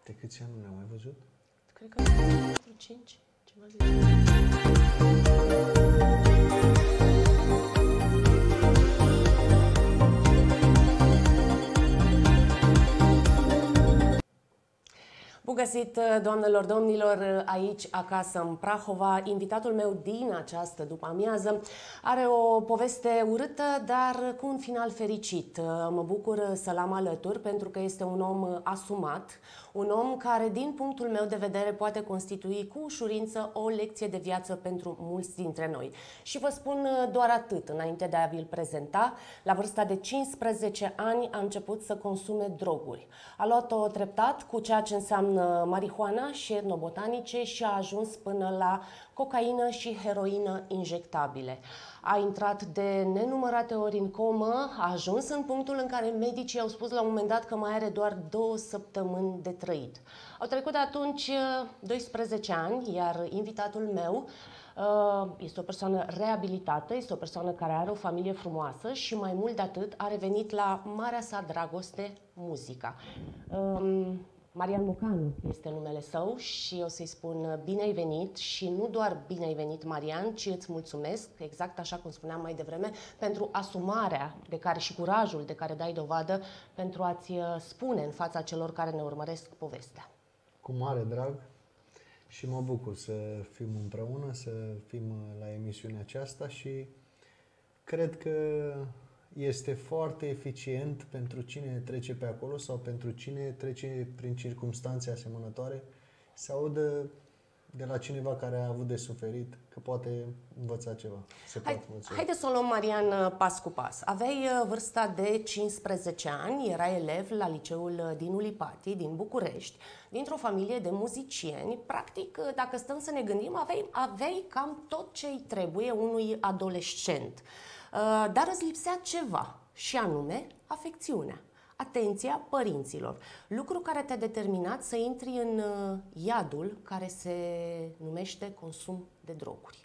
De câți ani nu ne-am mai văzut? Cred că 4-5, ceva de genul. Bun găsit, doamnelor, domnilor, aici, acasă, în Prahova. Invitatul meu din această după-amiază are o poveste urâtă, dar cu un final fericit. Mă bucur să-l am alături, pentru că este un om asumat, un om care, din punctul meu de vedere, poate constitui cu ușurință o lecție de viață pentru mulți dintre noi. Și vă spun doar atât, înainte de a vi-l prezenta. La vârsta de 15 ani a început să consume droguri. A luat-o treptat cu ceea ce înseamnă marihuana și etnobotanice și a ajuns până la cocaină și heroină injectabile. A intrat de nenumărate ori în comă, a ajuns în punctul în care medicii au spus la un moment dat că mai are doar 2 săptămâni de trăit. Au trecut de atunci 12 ani, iar invitatul meu este o persoană reabilitată, este o persoană care are o familie frumoasă și mai mult de atât a revenit la marea sa dragoste, muzica. Marian Mocanu este numele său și o să-i spun bine ai venit și nu doar bine ai venit, Marian, ci îți mulțumesc, exact așa cum spuneam mai devreme, pentru asumarea de care și curajul de care dai dovadă pentru a-ți spune în fața celor care ne urmăresc povestea. Cu mare drag și mă bucur să fim împreună, să fim la emisiunea aceasta și cred că este foarte eficient pentru cine trece pe acolo sau pentru cine trece prin circumstanțe asemănătoare să audă de la cineva care a avut de suferit că poate învăța ceva. Haideți să o luăm, Marian, pas cu pas. Aveai vârsta de 15 ani, erai elev la liceul din Ulipati, din București, dintr-o familie de muzicieni. Practic, dacă stăm să ne gândim, aveai cam tot ce îi trebuie unui adolescent. Dar îți lipsea ceva, și anume afecțiunea, atenția părinților. Lucru care te-a determinat să intri în iadul care se numește consum de droguri.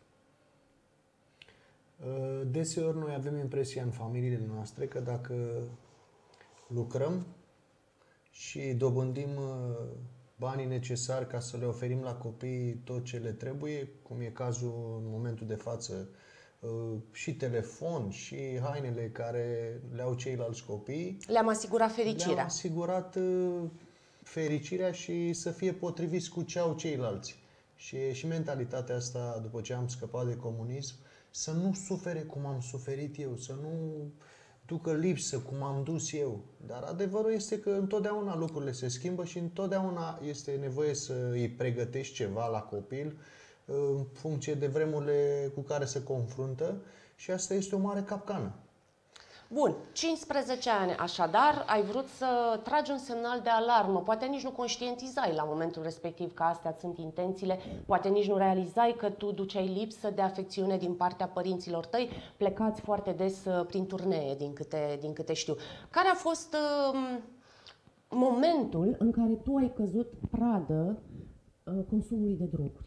Deseori noi avem impresia în familiile noastre că dacă lucrăm și dobândim banii necesari ca să le oferim la copii tot ce le trebuie, cum e cazul în momentul de față, și telefon și hainele care le au ceilalți copii. Le-am asigurat fericirea. Le-am asigurat fericirea și să fie potriviți cu ce au ceilalți. Și e și mentalitatea asta, după ce am scăpat de comunism, să nu sufere cum am suferit eu, să nu ducă lipsă cum am dus eu. Dar adevărul este că întotdeauna lucrurile se schimbă și întotdeauna este nevoie să îi pregătești ceva la copil în funcție de vremurile cu care se confruntă și asta este o mare capcană. Bun, 15 ani, așadar, ai vrut să tragi un semnal de alarmă. Poate nici nu conștientizai la momentul respectiv că astea sunt intențiile, poate nici nu realizai că tu duceai lipsă de afecțiune din partea părinților tăi, plecați foarte des prin turnee, din câte știu. Care a fost momentul în care tu ai căzut pradă consumului de droguri?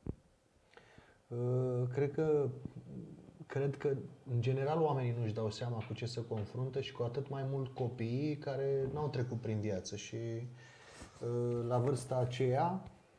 Cred că, în general, oamenii nu-și dau seama cu ce se confruntă și cu atât mai mult copiii care n-au trecut prin viață. Și la vârsta aceea,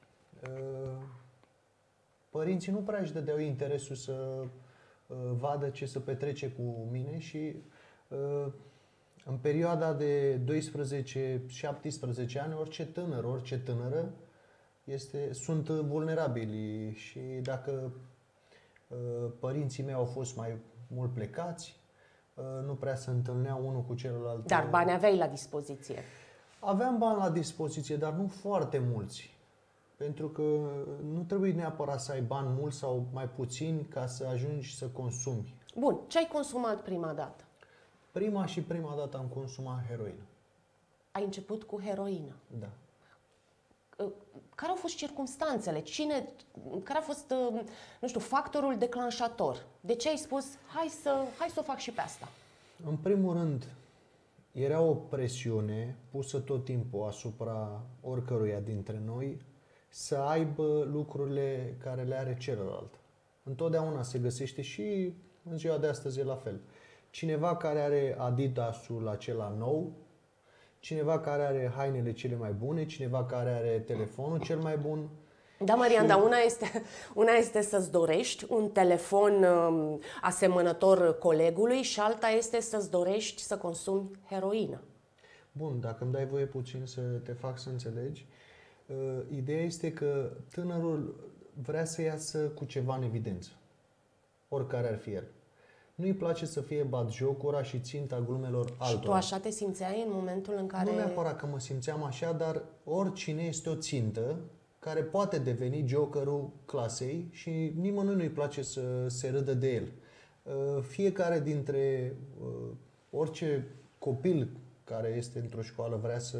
părinții nu prea își dădeau interesul să vadă ce se petrece cu mine și în perioada de 12-17 ani, orice tânăr, orice tânără sunt vulnerabili și dacă părinții mei au fost mai mult plecați, nu prea se întâlneau unul cu celălalt. Dar bani aveai la dispoziție? Aveam bani la dispoziție, dar nu foarte mulți. Pentru că nu trebuie neapărat să ai bani mulți sau mai puțini ca să ajungi să consumi. Bun, ce ai consumat prima dată? Prima dată am consumat heroină. Ai început cu heroină? Da. Care au fost circumstanțele? Care a fost, nu știu, factorul declanșator? De ce ai spus, hai să o fac și pe asta? În primul rând, era o presiune pusă tot timpul asupra oricăruia dintre noi să aibă lucrurile care le are celălalt. Întotdeauna se găsește și în ziua de astăzi e la fel. Cineva care are Adidas-ul acela nou, cineva care are hainele cele mai bune, cineva care are telefonul cel mai bun. Da, Marian, dar una este să-ți dorești un telefon asemănător colegului și alta este să-ți dorești să consumi heroină. Bun, dacă îmi dai voie puțin să te fac să înțelegi, ideea este că tânărul vrea să iasă cu ceva în evidență, oricare ar fi el. Nu-i place să fie batjocura și ținta glumelor altora. Și tu așa te simțeai în momentul în care... Nu neapărat că mă simțeam așa, dar oricine este o țintă care poate deveni jokerul clasei și nimănui nu-i place să se râdă de el. Fiecare dintre orice copil care este într-o școală vrea să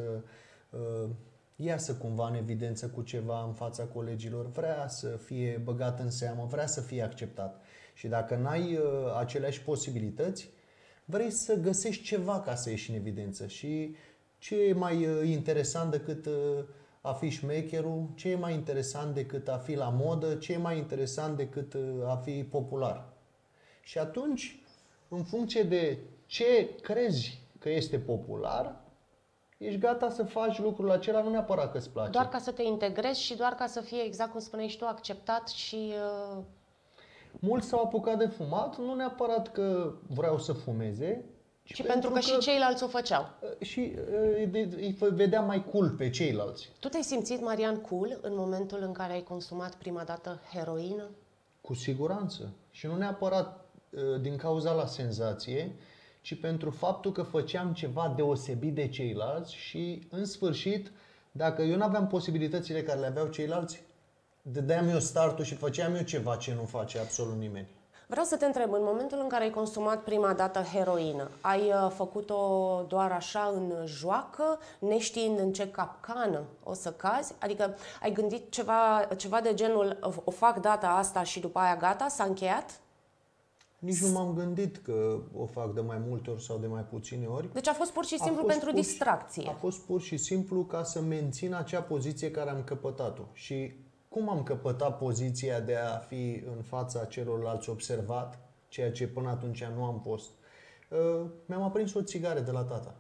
iasă cumva în evidență cu ceva în fața colegilor, vrea să fie băgat în seamă, vrea să fie acceptat. Și dacă n-ai aceleași posibilități, vrei să găsești ceva ca să ieși în evidență. Și ce e mai interesant decât a fi șmecherul, ce e mai interesant decât a fi la modă, ce e mai interesant decât a fi popular. Și atunci, în funcție de ce crezi că este popular, ești gata să faci lucrul acela, nu neapărat că îți place. Doar ca să te integrezi și doar ca să fie, exact cum spuneai și tu, acceptat și... Mulți s-au apucat de fumat, nu neapărat că vreau să fumeze, ci pentru că și ceilalți o făceau. Și îi vedea mai cool pe ceilalți. Tu te-ai simțit, Marian, cool în momentul în care ai consumat prima dată heroină? Cu siguranță. Și nu neapărat din cauza la senzație, ci pentru faptul că făceam ceva deosebit de ceilalți și, în sfârșit, dacă eu nu aveam posibilitățile care le aveau ceilalți, dădeam eu startul și făceam eu ceva ce nu face absolut nimeni. Vreau să te întreb, în momentul în care ai consumat prima dată heroină, ai făcut-o doar așa în joacă, neștiind în ce capcană o să cazi? Adică ai gândit ceva de genul, o fac data asta și după aia gata, s-a încheiat? Nici nu m-am gândit că o fac de mai multe ori sau de mai puține ori. Deci a fost pur și simplu pentru distracție. A fost pur și simplu ca să mențin acea poziție care am căpătat-o. Și cum am căpătat poziția de a fi în fața celorlalți observat, ceea ce până atunci nu am fost? Mi-am aprins o țigară de la tata.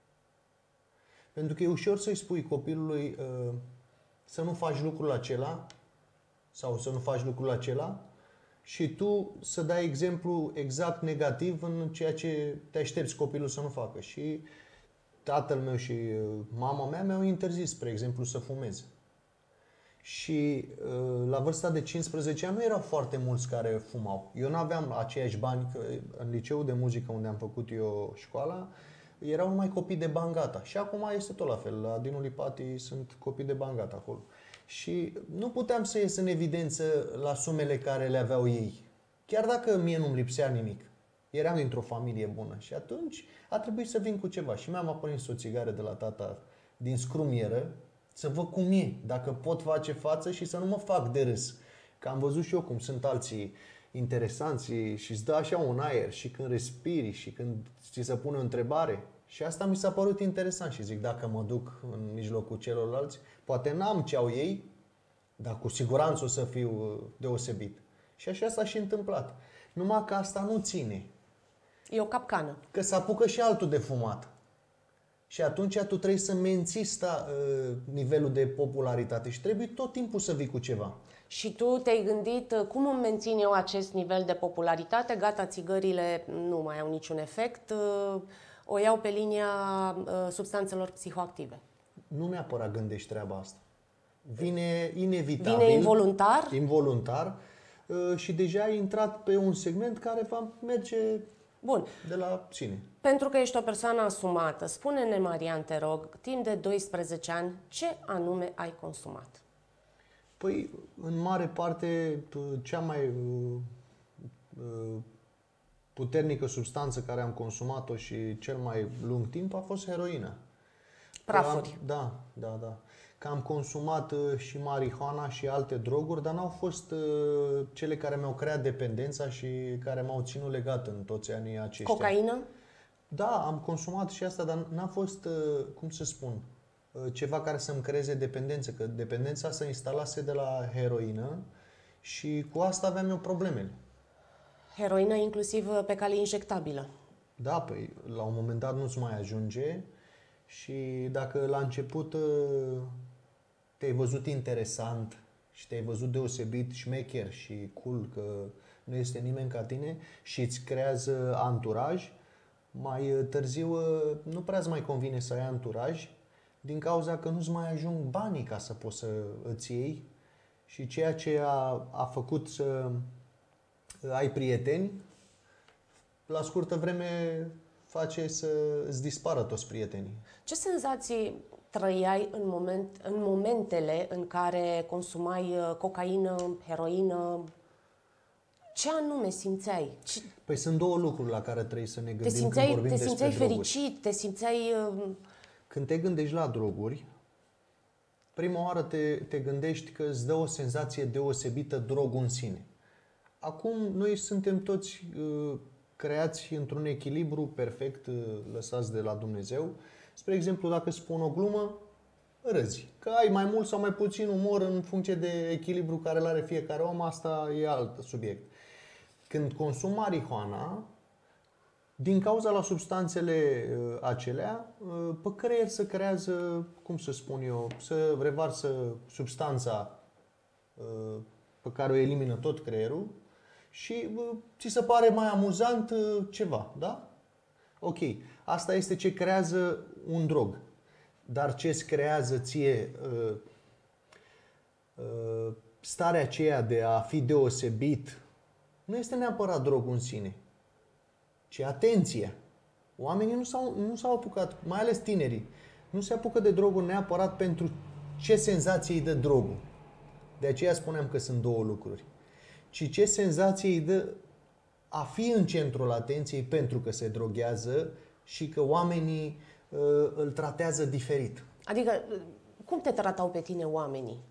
Pentru că e ușor să-i spui copilului să nu faci lucrul acela sau să nu faci lucrul acela și tu să dai exemplu exact negativ în ceea ce te aștepți copilul să nu facă. Și tatăl meu și mama mea mi-au interzis, spre exemplu, să fumeze. Și la vârsta de 15 ani nu erau foarte mulți care fumau. Eu nu aveam aceiași bani, că în liceul de muzică unde am făcut eu școala, erau numai copii de bani gata. Și acum este tot la fel, la Dinu Lipati sunt copii de bani gata acolo. Și nu puteam să ies în evidență la sumele care le aveau ei. Chiar dacă mie nu-mi lipsea nimic. Eram dintr-o familie bună și atunci a trebuit să vin cu ceva. Și mi-am aprins o țigară de la tata din scrumieră, să văd cum e, dacă pot face față și să nu mă fac de râs. Că am văzut și eu cum sunt alții interesanți și îți dă așa un aer și când respiri și când ți se pune o întrebare. Și asta mi s-a părut interesant și zic, dacă mă duc în mijlocul celorlalți, poate n-am ce au ei, dar cu siguranță o să fiu deosebit. Și așa s-a și întâmplat. Numai că asta nu ține. E o capcană. Că se apucă și altul de fumat. Și atunci tu trebuie să menții nivelul de popularitate și trebuie tot timpul să vii cu ceva. Și tu te-ai gândit, cum îmi mențin eu acest nivel de popularitate? Gata, țigările nu mai au niciun efect, o iau pe linia substanțelor psihoactive. Nu neapărat gândești treaba asta. Vine inevitabil. Vine involuntar? Involuntar și deja ai intrat pe un segment care va merge bun. De la sine. Pentru că ești o persoană asumată, spune-ne, Marian, te rog, timp de 12 ani, ce anume ai consumat? Păi, în mare parte, cea mai puternică substanță care am consumat-o și cel mai lung timp a fost heroina. Prafuri. Da. Că am consumat și marihuana și alte droguri, dar n-au fost cele care mi-au creat dependența și care m-au ținut legat în toți anii aceștia. Cocaină? Da, am consumat și asta, dar n-a fost, cum să spun, ceva care să-mi creeze dependență, că dependența se instalase de la heroină și cu asta aveam eu problemele. Heroină inclusiv pe cale injectabilă. Da, păi la un moment dat nu-ți mai ajunge Și dacă la început te-ai văzut interesant și te-ai văzut deosebit, șmecher și cool, că nu este nimeni ca tine și îți creează anturaj, mai târziu nu prea îți mai convine să ai anturaj din cauza că nu-ți mai ajung banii ca să poți să îți iei și ceea ce a făcut să ai prieteni, la scurtă vreme face să îți dispară toți prietenii. Ce senzații trăiai în momentele în care consumai cocaină, heroină? Ce anume simțeai? Păi sunt două lucruri la care trebuie să ne gândim când vorbim Te despre simțeai droguri. fericit? Te simțeai... Când te gândești la droguri, prima oară te gândești că îți dă o senzație deosebită drogul în sine. Acum, noi suntem toți creați într-un echilibru perfect, lăsați de la Dumnezeu. Spre exemplu, dacă spun o glumă, râzi. Că ai mai mult sau mai puțin umor în funcție de echilibru care îl are fiecare om, asta e alt subiect. Când consumi marihuana, din cauza la substanțele acelea, pe creier se creează, cum să spun eu, să revarsă substanța pe care o elimină tot creierul și ți se pare mai amuzant ceva, da? Ok, asta este ce creează un drog. Dar ce îți creează ție starea aceea de a fi deosebit nu este neapărat drogul în sine, ci atenția. Oamenii nu s-au apucat, mai ales tinerii, nu se apucă de drogul neapărat pentru ce senzație îi dă drogul. De aceea spuneam că sunt două lucruri. Ci ce senzație îi dă a fi în centrul atenției pentru că se droghează și că oamenii îl tratează diferit. Adică, cum te tratau pe tine oamenii?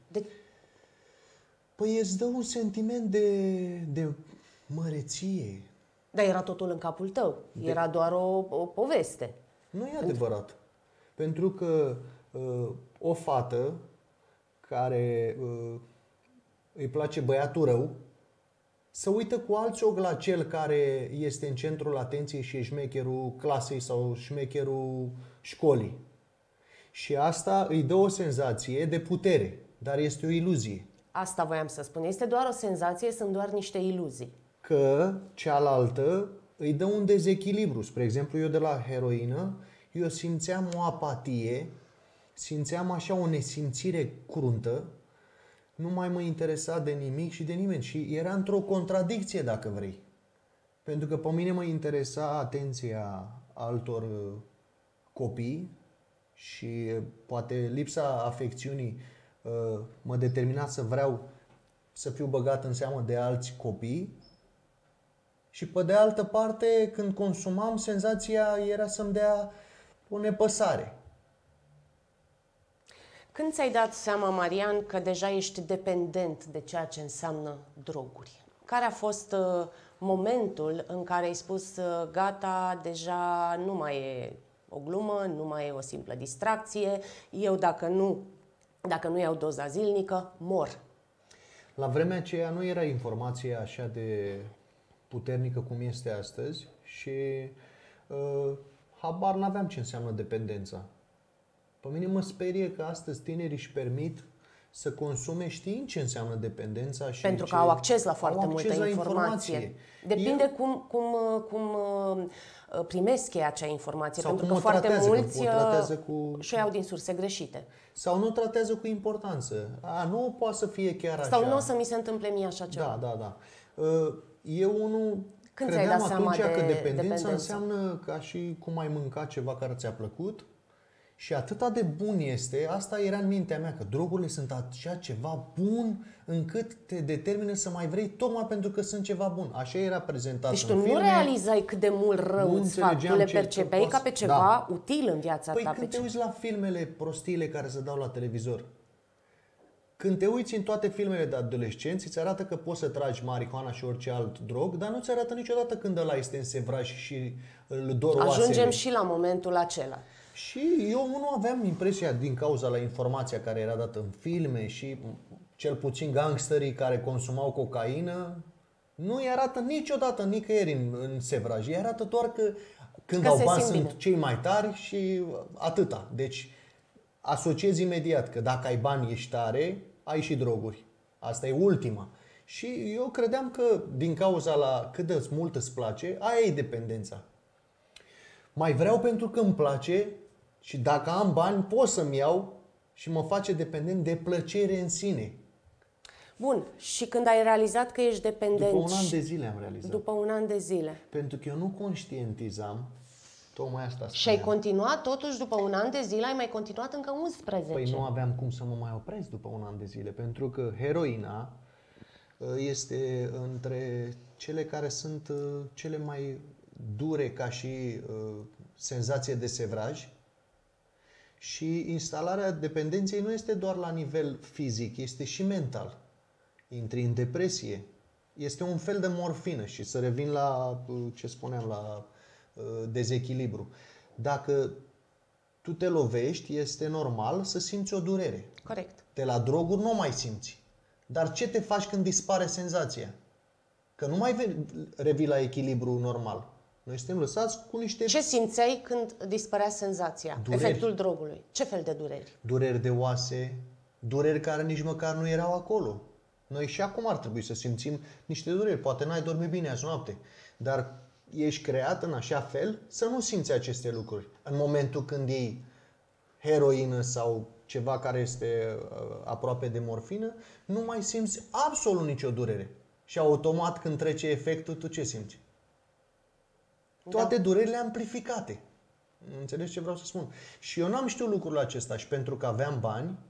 Păi îți dă un sentiment de măreție. Dar era totul în capul tău. Era doar o poveste. Nu e adevărat. Pentru că o fată care îi place băiatul rău se uită cu alți ochi la cel care este în centrul atenției și e șmecherul clasei sau șmecherul școlii. Și asta îi dă o senzație de putere, dar este o iluzie. Asta voiam să spun. Este doar o senzație, sunt doar niște iluzii. Că cealaltă îi dă un dezechilibru. Spre exemplu, eu de la heroină, eu simțeam o apatie, simțeam așa o nesimțire cruntă, nu mai mă interesa de nimic și de nimeni. Și era într-o contradicție, dacă vrei. Pentru că pe mine mă interesa atenția altor copii și poate lipsa afecțiunii mă determina să vreau să fiu băgat în seamă de alți copii. Și pe de altă parte, când consumam, senzația era să-mi dea o nepăsare. Când ți-ai dat seama, Marian, că deja ești dependent de ceea ce înseamnă droguri? Care a fost momentul în care ai spus, gata, deja nu mai e o glumă, nu mai e o simplă distracție, eu dacă nu iau doza zilnică, mor? La vremea aceea nu era informația așa de puternică cum este astăzi și habar n-aveam ce înseamnă dependența. Pe mine mă sperie că astăzi tinerii își permit să consume știind ce înseamnă dependența. Și pentru că au acces la foarte multă informație. Depinde cum primesc ei acea informație. Sau pentru că foarte mulți și-o iau din surse greșite. Sau nu tratează cu importanță. Nu poate să fie chiar așa. Sau nu o să mi se întâmple mie așa ceva. Da. Eu unul Când credeam atunci că dependența înseamnă ca și cum ai mânca ceva care ți-a plăcut și atâta de bun este, asta era în mintea mea, că drogurile sunt așa ceva bun încât te determină să mai vrei tocmai pentru că sunt ceva bun. Așa era prezentat deci în tu filme. nu realizai cât de mult rău îți fac, tu le percepeai ca pe ceva util în viața ta. Păi când te uiți la filmele prostiile care se dau la televizor, când te uiți în toate filmele de adolescenți, îți arată că poți să tragi marihuana și orice alt drog, dar nu ți arată niciodată când ăla este în sevraj și îl dor oasele. Ajungem și la momentul acela. Și eu nu aveam impresia, din cauza la informația care era dată în filme și cel puțin gangsterii care consumau cocaină, nu îi arată niciodată nicăieri în sevraj. Îi arată doar că Când Că au se bani simt sunt bine. cei mai tari și atâta. Deci asociezi imediat că dacă ai bani ești tare, ai și droguri. Asta e ultima. Și eu credeam că din cauza la cât de mult îți place, aia e dependența. Mai vreau pentru că îmi place și dacă am bani pot să-mi iau și mă face dependent de plăcere în sine. Bun, și când ai realizat că ești dependent? După un an de zile am realizat. După un an de zile. Pentru că eu nu conștientizam, tocmai asta Și ai spuneam. continuat, totuși, după un an de zile, ai mai continuat încă 11. Păi nu aveam cum să mă mai opresc după un an de zile, pentru că heroina este între cele care sunt cele mai dure ca și senzație de sevraj și instalarea dependenței nu este doar la nivel fizic, este și mental. Intri în depresie. Este un fel de morfină și să revin la ce spuneam, la dezechilibru. Dacă tu te lovești, este normal să simți o durere. Corect. De la droguri nu o mai simți. Dar ce te faci când dispare senzația? Că nu mai revii la echilibru normal. Noi suntem lăsați cu niște Ce simțeai când dispărea senzația? Dureri. Efectul drogului. Ce fel de dureri? dureri de oase, dureri care nici măcar nu erau acolo. Noi și acum ar trebui să simțim niște dureri. Poate n-ai dormit bine azi noapte, dar ești creat în așa fel să nu simți aceste lucruri. În momentul când iei heroină sau ceva care este aproape de morfină, nu mai simți absolut nicio durere. Și automat când trece efectul, tu ce simți? Toate durerile amplificate. Înțelegi ce vreau să spun? Și eu n-am știut lucrul acesta și pentru că aveam bani,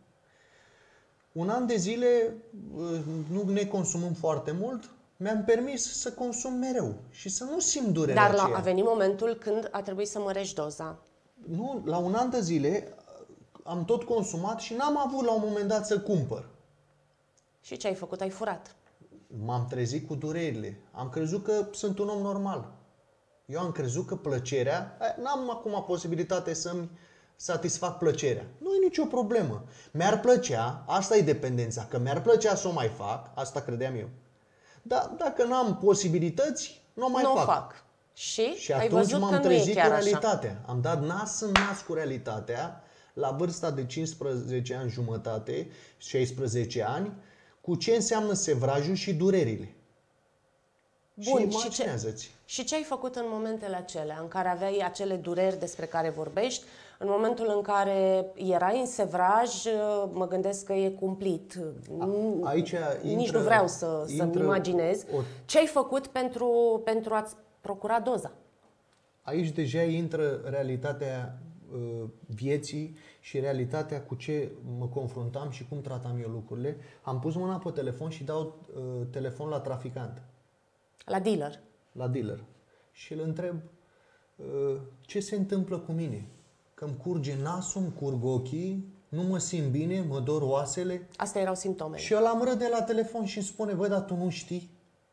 un an de zile, nu ne consumăm foarte mult, mi-am permis să consum mereu și să nu simt durerea Dar aceea. a venit momentul când a trebuit să mărești doza. Nu, la un an de zile am tot consumat și n-am avut la un moment dat să cumpăr. Și ce ai făcut? Ai furat. M-am trezit cu durerile. Am crezut că sunt un om normal. Eu am crezut că plăcerea, n-am acum posibilitate să-mi satisfac plăcerea. Nu e nicio problemă. Mi-ar plăcea, asta e dependența, că mi-ar plăcea să o mai fac, asta credeam eu. Dar dacă n-am posibilități, nu o mai Nu o fac. fac. Și Și ai atunci văzut m-am că nu e trezit cu chiar așa. realitatea. Am dat nas în nas cu realitatea la vârsta de 15 ani jumătate, 16 ani, cu ce înseamnă sevrajul și durerile. Bun, și imaginează-ți. Și ce ai făcut în momentele acelea în care aveai acele dureri despre care vorbești? În momentul în care erai în sevraj, mă gândesc că e cumplit. Aici Nici nu vreau să-mi imaginez. Ce ai făcut pentru a-ți procura doza? Aici deja intră realitatea vieții și realitatea cu ce mă confruntam și cum tratam eu lucrurile. Am pus mâna pe telefon și dau telefon la traficant. La dealer. La dealer. Și îl întreb ce se întâmplă cu mine? Că îmi curge nasul, îmi curg ochii, nu mă simt bine, mă dor oasele. Astea erau simptomele. Și ăla îmi râde la telefon și îmi spune, bă, dar tu nu știi?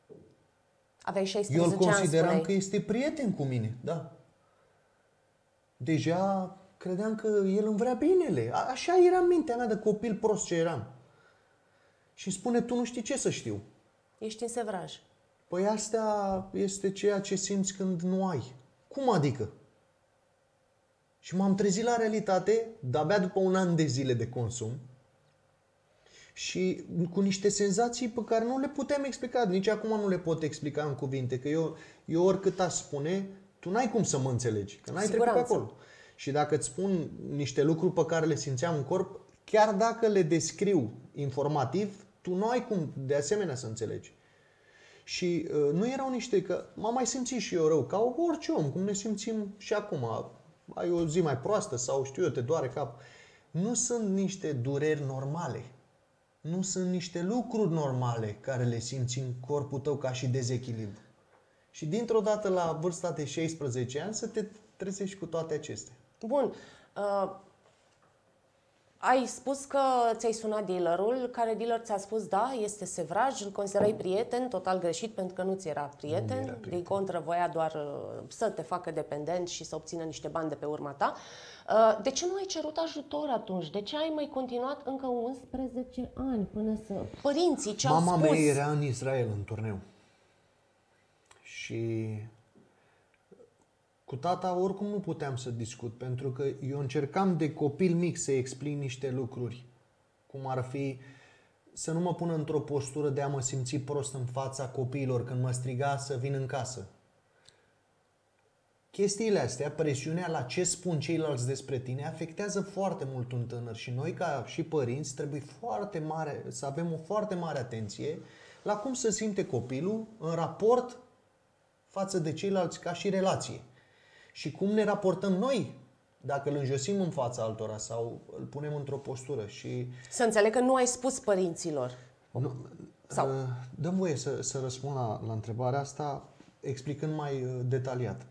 Aveai 16 Eu îl ani, consideram spuneai. că este prieten cu mine, da. Deja credeam că el îmi vrea binele. Așa era mintea mea de copil prost ce eram. Și îmi spune, tu nu știi ce să știu. Ești în sevraj. Păi asta este ceea ce simți când nu ai. Cum adică? Și m-am trezit la realitate, de-abia după un an de zile de consum, și cu niște senzații pe care nu le putem explica. Nici acum nu le pot explica în cuvinte. Că eu oricât aș spune, tu n-ai cum să mă înțelegi. Că n-ai trecut pe acolo. Și dacă îți spun niște lucruri pe care le simțeam în corp, chiar dacă le descriu informativ, tu nu ai cum de asemenea să înțelegi. Și nu erau niște, că m-am mai simțit și eu rău, ca orice om, cum ne simțim și acum. Ai o zi mai proastă sau știu eu, te doare cap. Nu sunt niște dureri normale. Nu sunt niște lucruri normale care le simți în corpul tău ca și dezechilibru. Și dintr-o dată la vârsta de 16 ani să te trezești cu toate acestea. Bun. Ai spus că ți-ai sunat dealerul, care dealer ți-a spus da, este sevraj, îl considerai prieten, total greșit pentru că nu ți era prieten, din contră voia doar să te facă dependent și să obțină niște bani de pe urma ta. De ce nu ai cerut ajutor atunci? De ce ai mai continuat încă 11 ani până să... Părinții ce au spus? Mama mea era în Israel în turneu. Și Cu tata oricum nu puteam să discut, pentru că eu încercam de copil mic să explic niște lucruri, cum ar fi să nu mă pun într-o postură de a mă simți prost în fața copiilor când mă striga să vin în casă. Chestiile astea, presiunea la ce spun ceilalți despre tine, afectează foarte mult un tânăr și noi, ca și părinți, trebuie să avem o foarte mare atenție la cum se simte copilul în raport față de ceilalți ca și relație. Și cum ne raportăm noi dacă îl înjosim în fața altora sau îl punem într-o postură. Și Să înțeleg că nu ai spus părinților. nu, Sau? dăm voie să răspund la întrebarea asta explicând mai detaliat.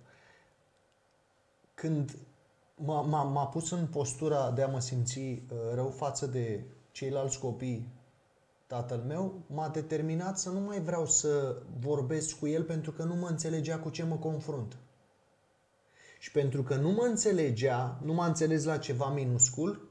Când m-a pus în postura de a mă simți rău față de ceilalți copii, tatăl meu, m-a determinat să nu mai vreau să vorbesc cu el pentru că nu mă înțelegea cu ce mă confrunt. Și pentru că nu mă înțelegea, nu m-a înțeles la ceva minuscul,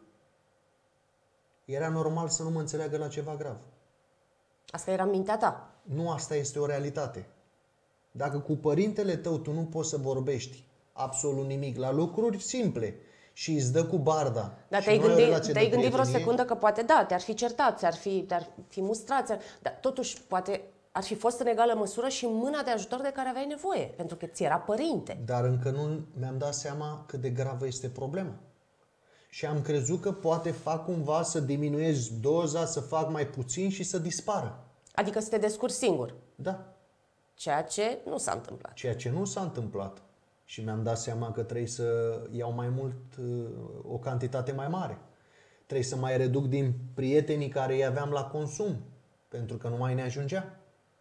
era normal să nu mă înțeleagă la ceva grav. Asta era mintea ta. Nu, asta este o realitate. Dacă cu părintele tău tu nu poți să vorbești absolut nimic la lucruri simple și îți dă cu barda. Dar te-ai gândit vreo secundă că poate da, te-ar fi certat, te-ar fi mustrat, dar totuși poate ar fi fost în egală măsură și mâna de ajutor de care aveai nevoie, pentru că ți era părinte. Dar încă nu mi-am dat seama cât de gravă este problema. Și am crezut că poate fac cumva să diminuez doza, să fac mai puțin și să dispară. Adică să te descurci singur. Da. Ceea ce nu s-a întâmplat. Ceea ce nu s-a întâmplat. Și mi-am dat seama că trebuie să iau mai mult, o cantitate mai mare. Trebuie să mai reduc din prietenii care îi aveam la consum, pentru că nu mai ne ajungea.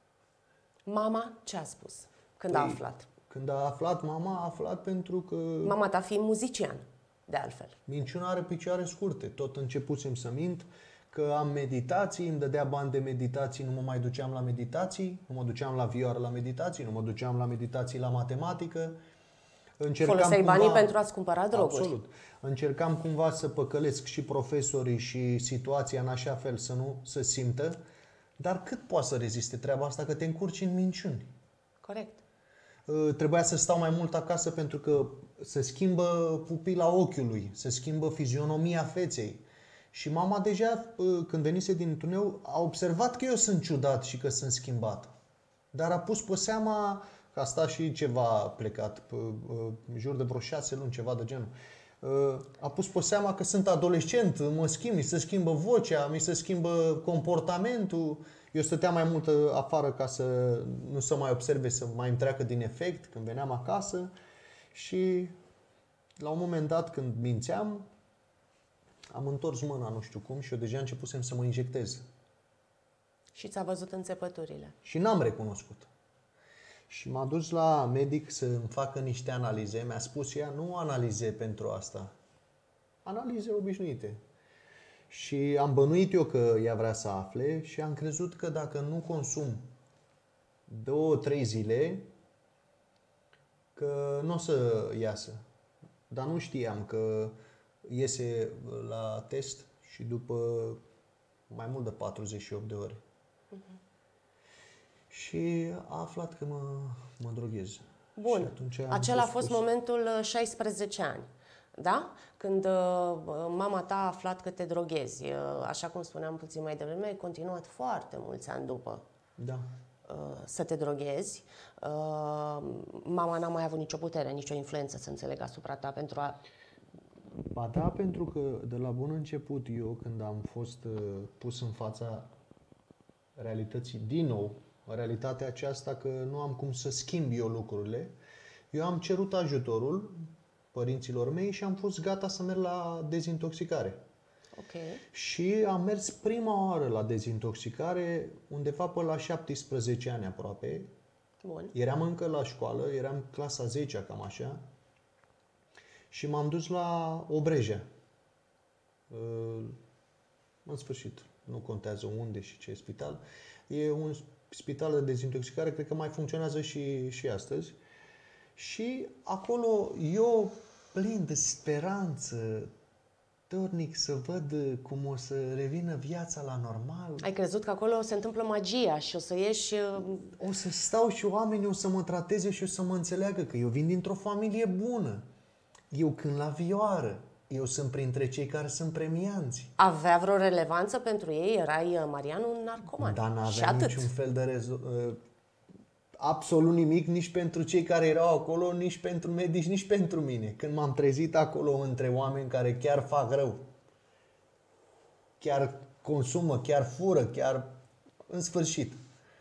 Mama ce a spus când a aflat? Când a aflat, mama a aflat pentru că... Mama ta fiind muzician, de altfel. Minciuna are picioare scurte. Tot începusem să mint că am meditații, îmi dădea bani de meditații, nu mă mai duceam la meditații, nu mă duceam la vioară la meditații, nu mă duceam la meditații la matematică. Foloseai banii pentru a-ți cumpăra droguri. Absolut. Încercam cumva să păcălesc și profesorii și situația în așa fel să nu se simtă, dar cât poate să reziste treaba asta că te încurci în minciuni? Corect. Trebuia să stau mai mult acasă pentru că se schimbă pupila ochiului, se schimbă fizionomia feței. Și mama deja, când venise din tuneu, a observat că eu sunt ciudat și că sunt schimbat. Dar a pus pe seama că a stat și ceva plecat, în jur de vreo 6 luni, ceva de genul. A pus pe seama că sunt adolescent, mă schimb, mi se schimbă vocea, mi se schimbă comportamentul. Eu stăteam mai mult afară ca să nu se mai observe, să mai îmi treacă din efect când veneam acasă. Și la un moment dat, când mințeam, am întors mâna, nu știu cum, și eu deja începusem să mă injectez. Și ți-a văzut înțepăturile. Și n-am recunoscut. Și m-a dus la medic să îmi facă niște analize. Mi-a spus ea, nu analize pentru asta. Analize obișnuite. Și am bănuit eu că ea vrea să afle și am crezut că dacă nu consum 2-3 zile, că nu o să iasă. Dar nu știam că iese la test și după mai mult de 48 de ore. Și a aflat că mă droghez. Bun. Și atunci Acela a fost momentul 16 ani. Da? Când mama ta a aflat că te droghezi. Așa cum spuneam puțin mai devreme, ai continuat foarte mulți ani după Da. să te droghezi. Mama n-a mai avut nicio putere, nicio influență, să înțeleg, asupra ta pentru a... Ba da, pentru că de la bun început eu, când am fost pus în fața realității, din nou, realitatea aceasta că nu am cum să schimb eu lucrurile, eu am cerut ajutorul părinților mei și am fost gata să merg la dezintoxicare. Ok. Și am mers prima oară la dezintoxicare, undeva pe la 17 ani aproape. Bun. Eram încă la școală, eram clasa 10-a, cam așa. Și m-am dus la Obreja. În sfârșit, nu contează unde și ce spital. E un spital de dezintoxicare, cred că mai funcționează și astăzi. Și acolo eu, plin de speranță, dornic să văd cum o să revină viața la normal. Ai crezut că acolo se întâmplă magia și o să ieși... O să stau și oamenii o să mă trateze și o să mă înțeleagă că eu vin dintr-o familie bună. Eu cânt la vioară. Eu sunt printre cei care sunt premianți. Avea vreo relevanță pentru ei? Erai, Marian, un narcoman. Dar Și n-avea atât. niciun fel de absolut nimic, nici pentru cei care erau acolo, nici pentru medici, nici pentru mine. Când m-am trezit acolo între oameni care chiar fac rău, chiar consumă, chiar fură, chiar în sfârșit.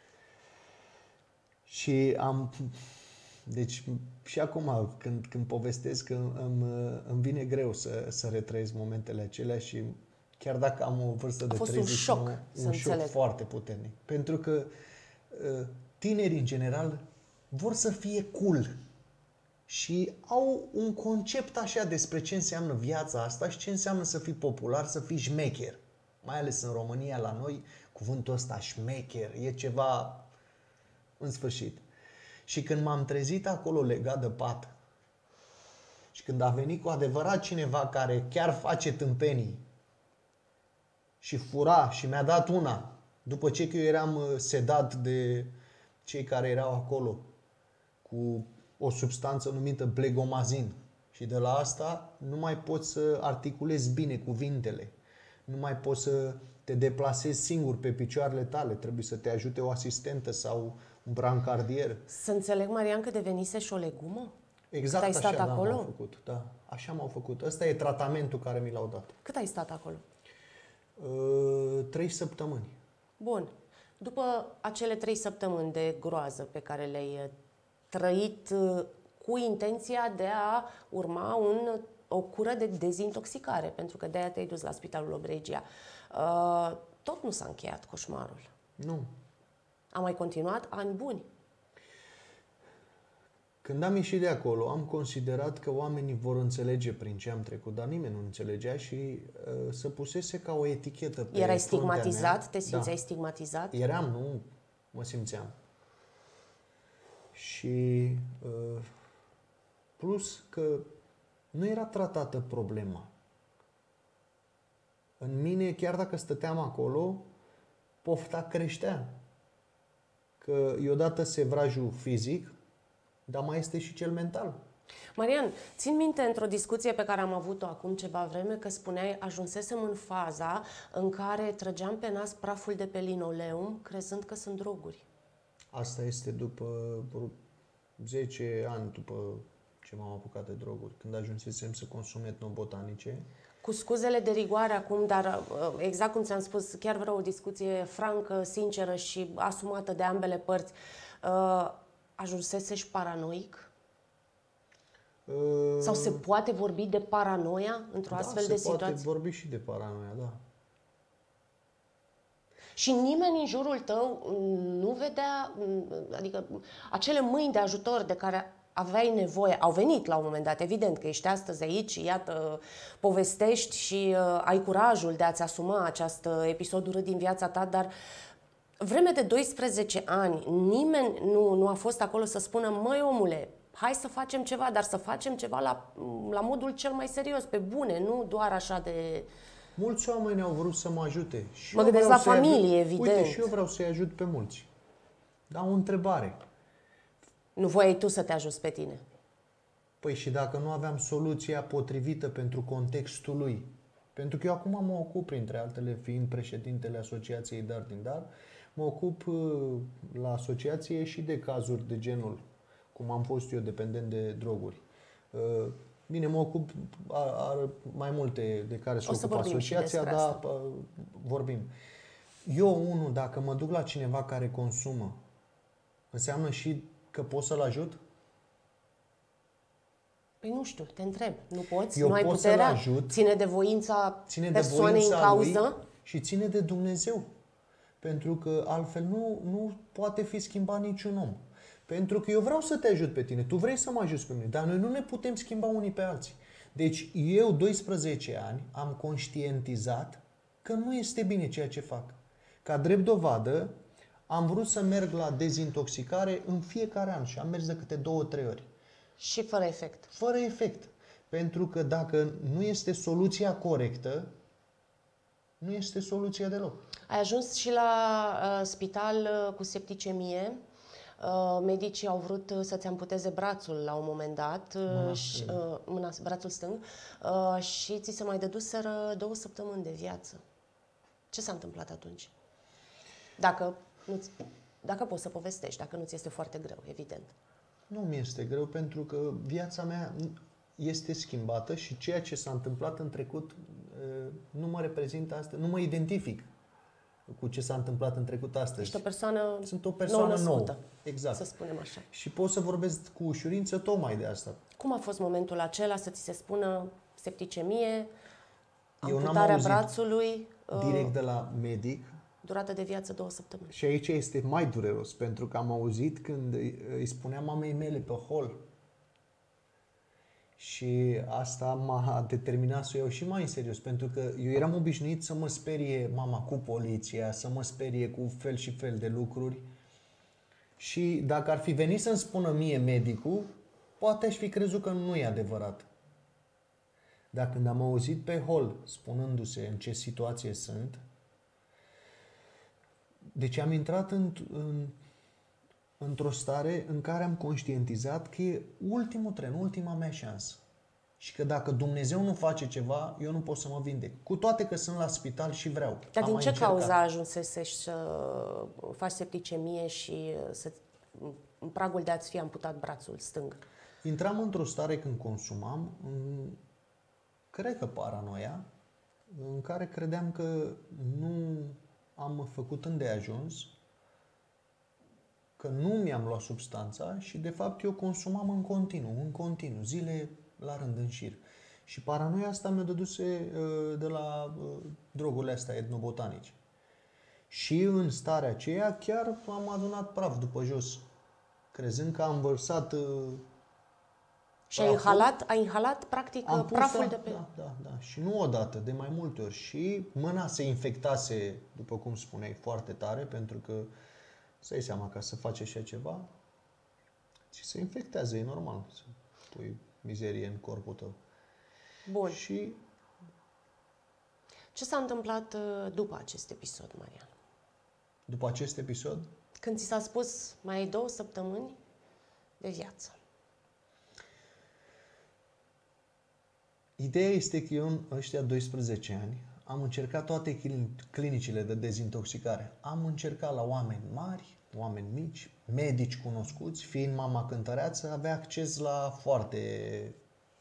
Și deci și acum când povestesc îmi vine greu să retrăiesc momentele acelea și chiar dacă am o vârstă de 39, un șoc foarte puternic. Pentru că tinerii în general vor să fie cool și au un concept așa despre ce înseamnă viața asta și ce înseamnă să fii popular, să fii șmecher. Mai ales în România, la noi, cuvântul ăsta șmecher e ceva în sfârșit. Și când m-am trezit acolo legat de pat și când a venit cu adevărat cineva care chiar face tâmpenii și fura și mi-a dat una, după ce eu eram sedat de cei care erau acolo cu o substanță numită blegomazin. Și de la asta nu mai poți să articulezi bine cuvintele. Nu mai poți să te deplasezi singur pe picioarele tale. Trebuie să te ajute o asistentă sau un brancardier. Să înțeleg, Marian, că devenise și o legumă? Exact Cât ai stat așa acolo? m-au făcut. Da, așa m-au făcut. Ăsta e tratamentul care mi l-au dat. Cât ai stat acolo? 3 săptămâni. Bun. După acele 3 săptămâni de groază pe care le-ai trăit cu intenția de a urma o cură de dezintoxicare, pentru că de-aia te-ai dus la Spitalul Obregia, tot nu s-a încheiat coșmarul. Nu. A mai continuat ani buni. Când am ieșit de acolo, am considerat că oamenii vor înțelege prin ce am trecut, dar nimeni nu înțelegea și se pusese ca o etichetă pe Erai fruntea stigmatizat? mea. Te simțeai Da. stigmatizat? Eram, nu mă simțeam. Și plus că nu era tratată problema. În mine, chiar dacă stăteam acolo, pofta creștea. Că e odată sevrajul fizic, dar mai este și cel mental. Marian, țin minte într-o discuție pe care am avut-o acum ceva vreme că spuneai ajunsesem în faza în care trăgeam pe nas praful de pe linoleum crezând că sunt droguri. Asta este după 10 ani după ce m-am apucat de droguri, când ajunsesem să consum etnobotanice. Cu scuzele de rigoare acum, dar exact cum ți-am spus, chiar vreau o discuție francă, sinceră și asumată de ambele părți. Ajunsesești paranoic? Sau se poate vorbi de paranoia într-o astfel de situație? Se poate vorbi și de paranoia, da. Și nimeni în jurul tău nu vedea, adică acele mâini de ajutor de care aveai nevoie, au venit la un moment dat, evident că ești astăzi aici, iată, povestești și ai curajul de a-ți asuma acest episod urât din viața ta, dar vreme de 12 ani, nimeni nu a fost acolo să spună, măi omule, hai să facem ceva, dar să facem ceva la modul cel mai serios, pe bune, nu doar așa de... Mulți oameni au vrut să mă ajute. Și Mă eu gândesc vreau la să-i familie, ajut. evident. Uite, și eu vreau să-i ajut pe mulți. Dar o întrebare. Nu voiai tu să te ajuți pe tine. Păi și dacă nu aveam soluția potrivită pentru contextul lui? Pentru că eu acum mă ocup, printre altele, fiind președintele Asociației Dar din Dar, mă ocup la asociație și de cazuri de genul, cum am fost eu dependent de droguri. Bine, mă ocup, are mai multe de care se ocupă asociația, dar vorbim. Eu, unul, dacă mă duc la cineva care consumă, înseamnă și că pot să-l ajut? Păi nu știu, te întreb. Nu poți? Eu nu ai pot puterea? să-l ajut. Ține de voința Ține persoanei de voința în cauză? lui și ține de Dumnezeu. Pentru că altfel nu poate fi schimbat niciun om. Pentru că eu vreau să te ajut pe tine, tu vrei să mă ajuți pe mine, dar noi nu ne putem schimba unii pe alții. Deci eu, 12 ani, am conștientizat că nu este bine ceea ce fac. Ca drept dovadă, am vrut să merg la dezintoxicare în fiecare an și am mers de câte 2-3 ori. Și fără efect. Fără efect. Pentru că dacă nu este soluția corectă, nu este soluția deloc. Ai ajuns și la spital cu septicemie. Medicii au vrut să-ți amputeze brațul la un moment dat, brațul stâng, și ți se mai dăduseră 2 săptămâni de viață. Ce s-a întâmplat atunci? Dacă poți să povestești, dacă nu ți este foarte greu, evident. Nu mi este greu pentru că viața mea este schimbată și ceea ce s-a întâmplat în trecut nu mă reprezintă astăzi, nu mă identific cu ce s-a întâmplat în trecut astăzi. Sunt o persoană nouă. Exact. Să spunem așa. Și pot să vorbesc cu ușurință tocmai de asta. Cum a fost momentul acela să ți se spună septicemie, amputarea brațului? Direct de la medic. Durată de viață 2 săptămâni. Și aici este mai dureros, pentru că am auzit când îi spunea mamei mele pe hol. Și asta m-a determinat să o iau și mai în serios, pentru că eu eram obișnuit să mă sperie mama cu poliția, să mă sperie cu fel și fel de lucruri. Și dacă ar fi venit să-mi spună mie medicul, poate aș fi crezut că nu e adevărat. Dar când am auzit pe hol spunându-se în ce situație sunt, deci am intrat într-o stare în care am conștientizat că e ultimul tren, ultima mea șansă. Și că dacă Dumnezeu nu face ceva, eu nu pot să mă vindec. Cu toate că sunt la spital și vreau. Dar din ce cauză ajunsesești să faci septicemie și în pragul de a-ți fi amputat brațul stâng? Intram într-o stare când consumam, cred că paranoia, în care credeam că nu am făcut îndeajuns, că nu mi-am luat substanța și de fapt eu consumam în continuu, zile la rând în șir. Și paranoia asta mi-a dăduse de la drogurile astea etnobotanice. Și în starea aceea chiar am adunat praf după jos, crezând că am vărsat și ai inhalat practic praful de pe... Da. Și nu odată, de mai multe ori. Și mâna se infectase, după cum spuneai, foarte tare, pentru că să ai seama, ca să faci așa ceva, ți se infectează, e normal să pui mizerie în corpul tău. Bun. Și ce s-a întâmplat după acest episod, Marian? După acest episod? Când ți s-a spus mai ai 2 săptămâni de viață. Ideea este că eu în ăștia 12 ani am încercat toate clinicile de dezintoxicare. Am încercat la oameni mari, oameni mici, medici cunoscuți, fiind mama cântăreață, avea acces la foarte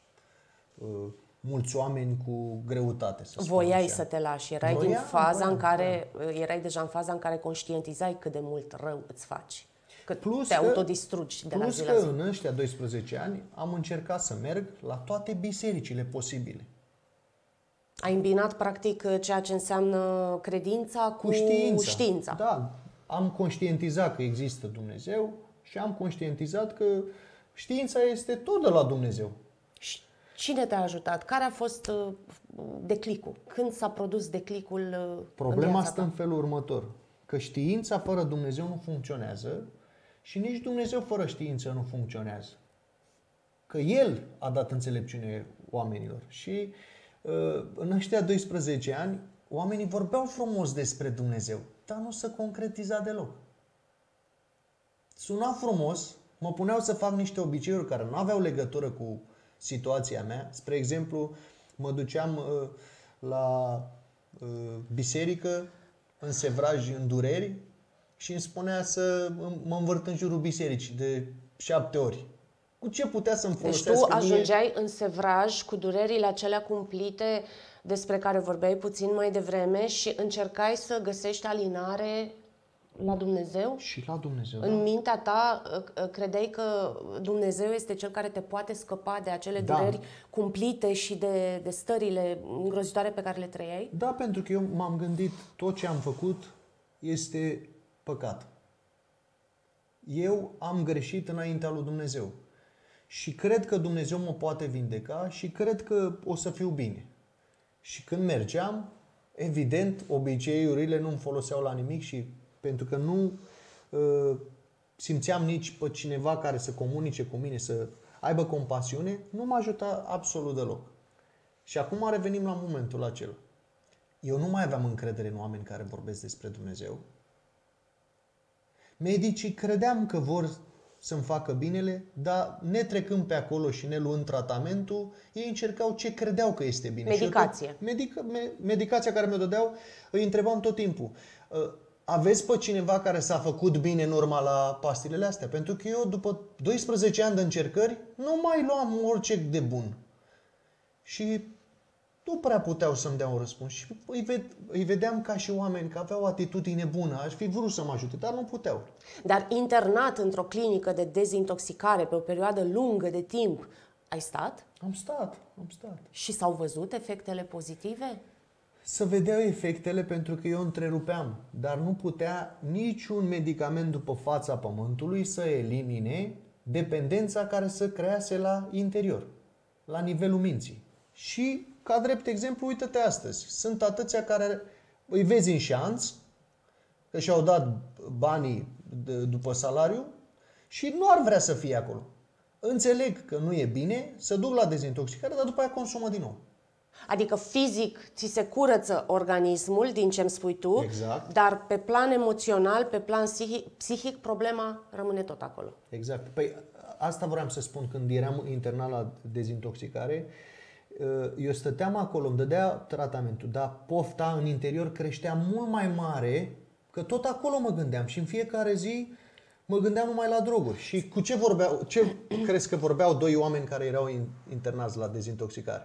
mulți oameni cu greutate. Voiai să te lași, erai deja în faza în care conștientizai cât de mult rău îți faci. Cât te autodistrugi de la zi la zi. Plus că în ăștia 12 ani am încercat să merg la toate bisericile posibile. Ai îmbinat practic ceea ce înseamnă credința cu știința. Da, am conștientizat că există Dumnezeu și am conștientizat că știința este tot de la Dumnezeu. Cine te-a ajutat? Care a fost declicul? Când s-a produs declicul? Problema stă în felul următor. Că știința fără Dumnezeu nu funcționează și nici Dumnezeu fără știință nu funcționează. Că El a dat înțelepciune oamenilor. Și în ăștia 12 ani, oamenii vorbeau frumos despre Dumnezeu, dar nu se concretiza deloc. Suna frumos, mă puneau să fac niște obiceiuri care nu aveau legătură cu situația mea. Spre exemplu, mă duceam la biserică, în sevraj, în dureri, și îmi spunea să mă învârt în jurul bisericii de 7 ori. Cu ce putea să-mi folosească? Deci tu ajungeai în sevraj cu durerile acelea cumplite despre care vorbeai puțin mai devreme și încercai să găsești alinare la Dumnezeu? Și la Dumnezeu, În mintea ta credeai că Dumnezeu este Cel care te poate scăpa de acele dureri cumplite și de stările îngrozitoare pe care le trăiai? Da, pentru că eu m-am gândit, tot ce am făcut este păcat. Eu am greșit înaintea lui Dumnezeu. Și cred că Dumnezeu mă poate vindeca și cred că o să fiu bine. Și când mergeam, evident, obiceiurile nu-mi foloseau la nimic și pentru că nu simțeam nici pe cineva care să comunice cu mine, să aibă compasiune, nu mă ajuta absolut deloc. Și acum revenim la momentul acela. Eu nu mai aveam încredere în oameni care vorbesc despre Dumnezeu. Medicii credeam că vor să-mi facă binele, dar ne trecând pe acolo și ne luând tratamentul, ei încercau ce credeau că este bine. Medicație. Medicația care mi-o dădeau, îi întrebam tot timpul. Aveți pe cineva care s-a făcut bine în urma la pastilele astea? Pentru că eu, după 12 ani de încercări, nu mai luam orice de bun. Și nu prea puteau să-mi dea un răspuns. Și îi vedeam ca și oameni că aveau o atitudine bună. Aș fi vrut să mă ajute, dar nu puteau. Dar internat într-o clinică de dezintoxicare pe o perioadă lungă de timp, ai stat? Am stat. Și s-au văzut efectele pozitive? Să vedeau efectele pentru că eu întrerupeam, dar nu putea niciun medicament după fața pământului să elimine dependența care se crease la interior, la nivelul minții. Și, ca drept exemplu, uite-te astăzi, sunt atâția care îi vezi în șanț, că și-au dat banii după salariu și nu ar vrea să fie acolo. Înțeleg că nu e bine, se duc la dezintoxicare, dar după aia consumă din nou. Adică fizic ți se curăță organismul, din ce îmi spui tu, Exact. dar pe plan emoțional, pe plan psihic, problema rămâne tot acolo. Exact. Păi asta vreau să spun când eram internat la dezintoxicare. Eu stăteam acolo, îmi dădea tratamentul, dar pofta în interior creștea mult mai mare, că tot acolo mă gândeam și în fiecare zi mă gândeam numai la droguri. Și cu ce vorbeau, ce crezi că vorbeau doi oameni care erau internați la dezintoxicare?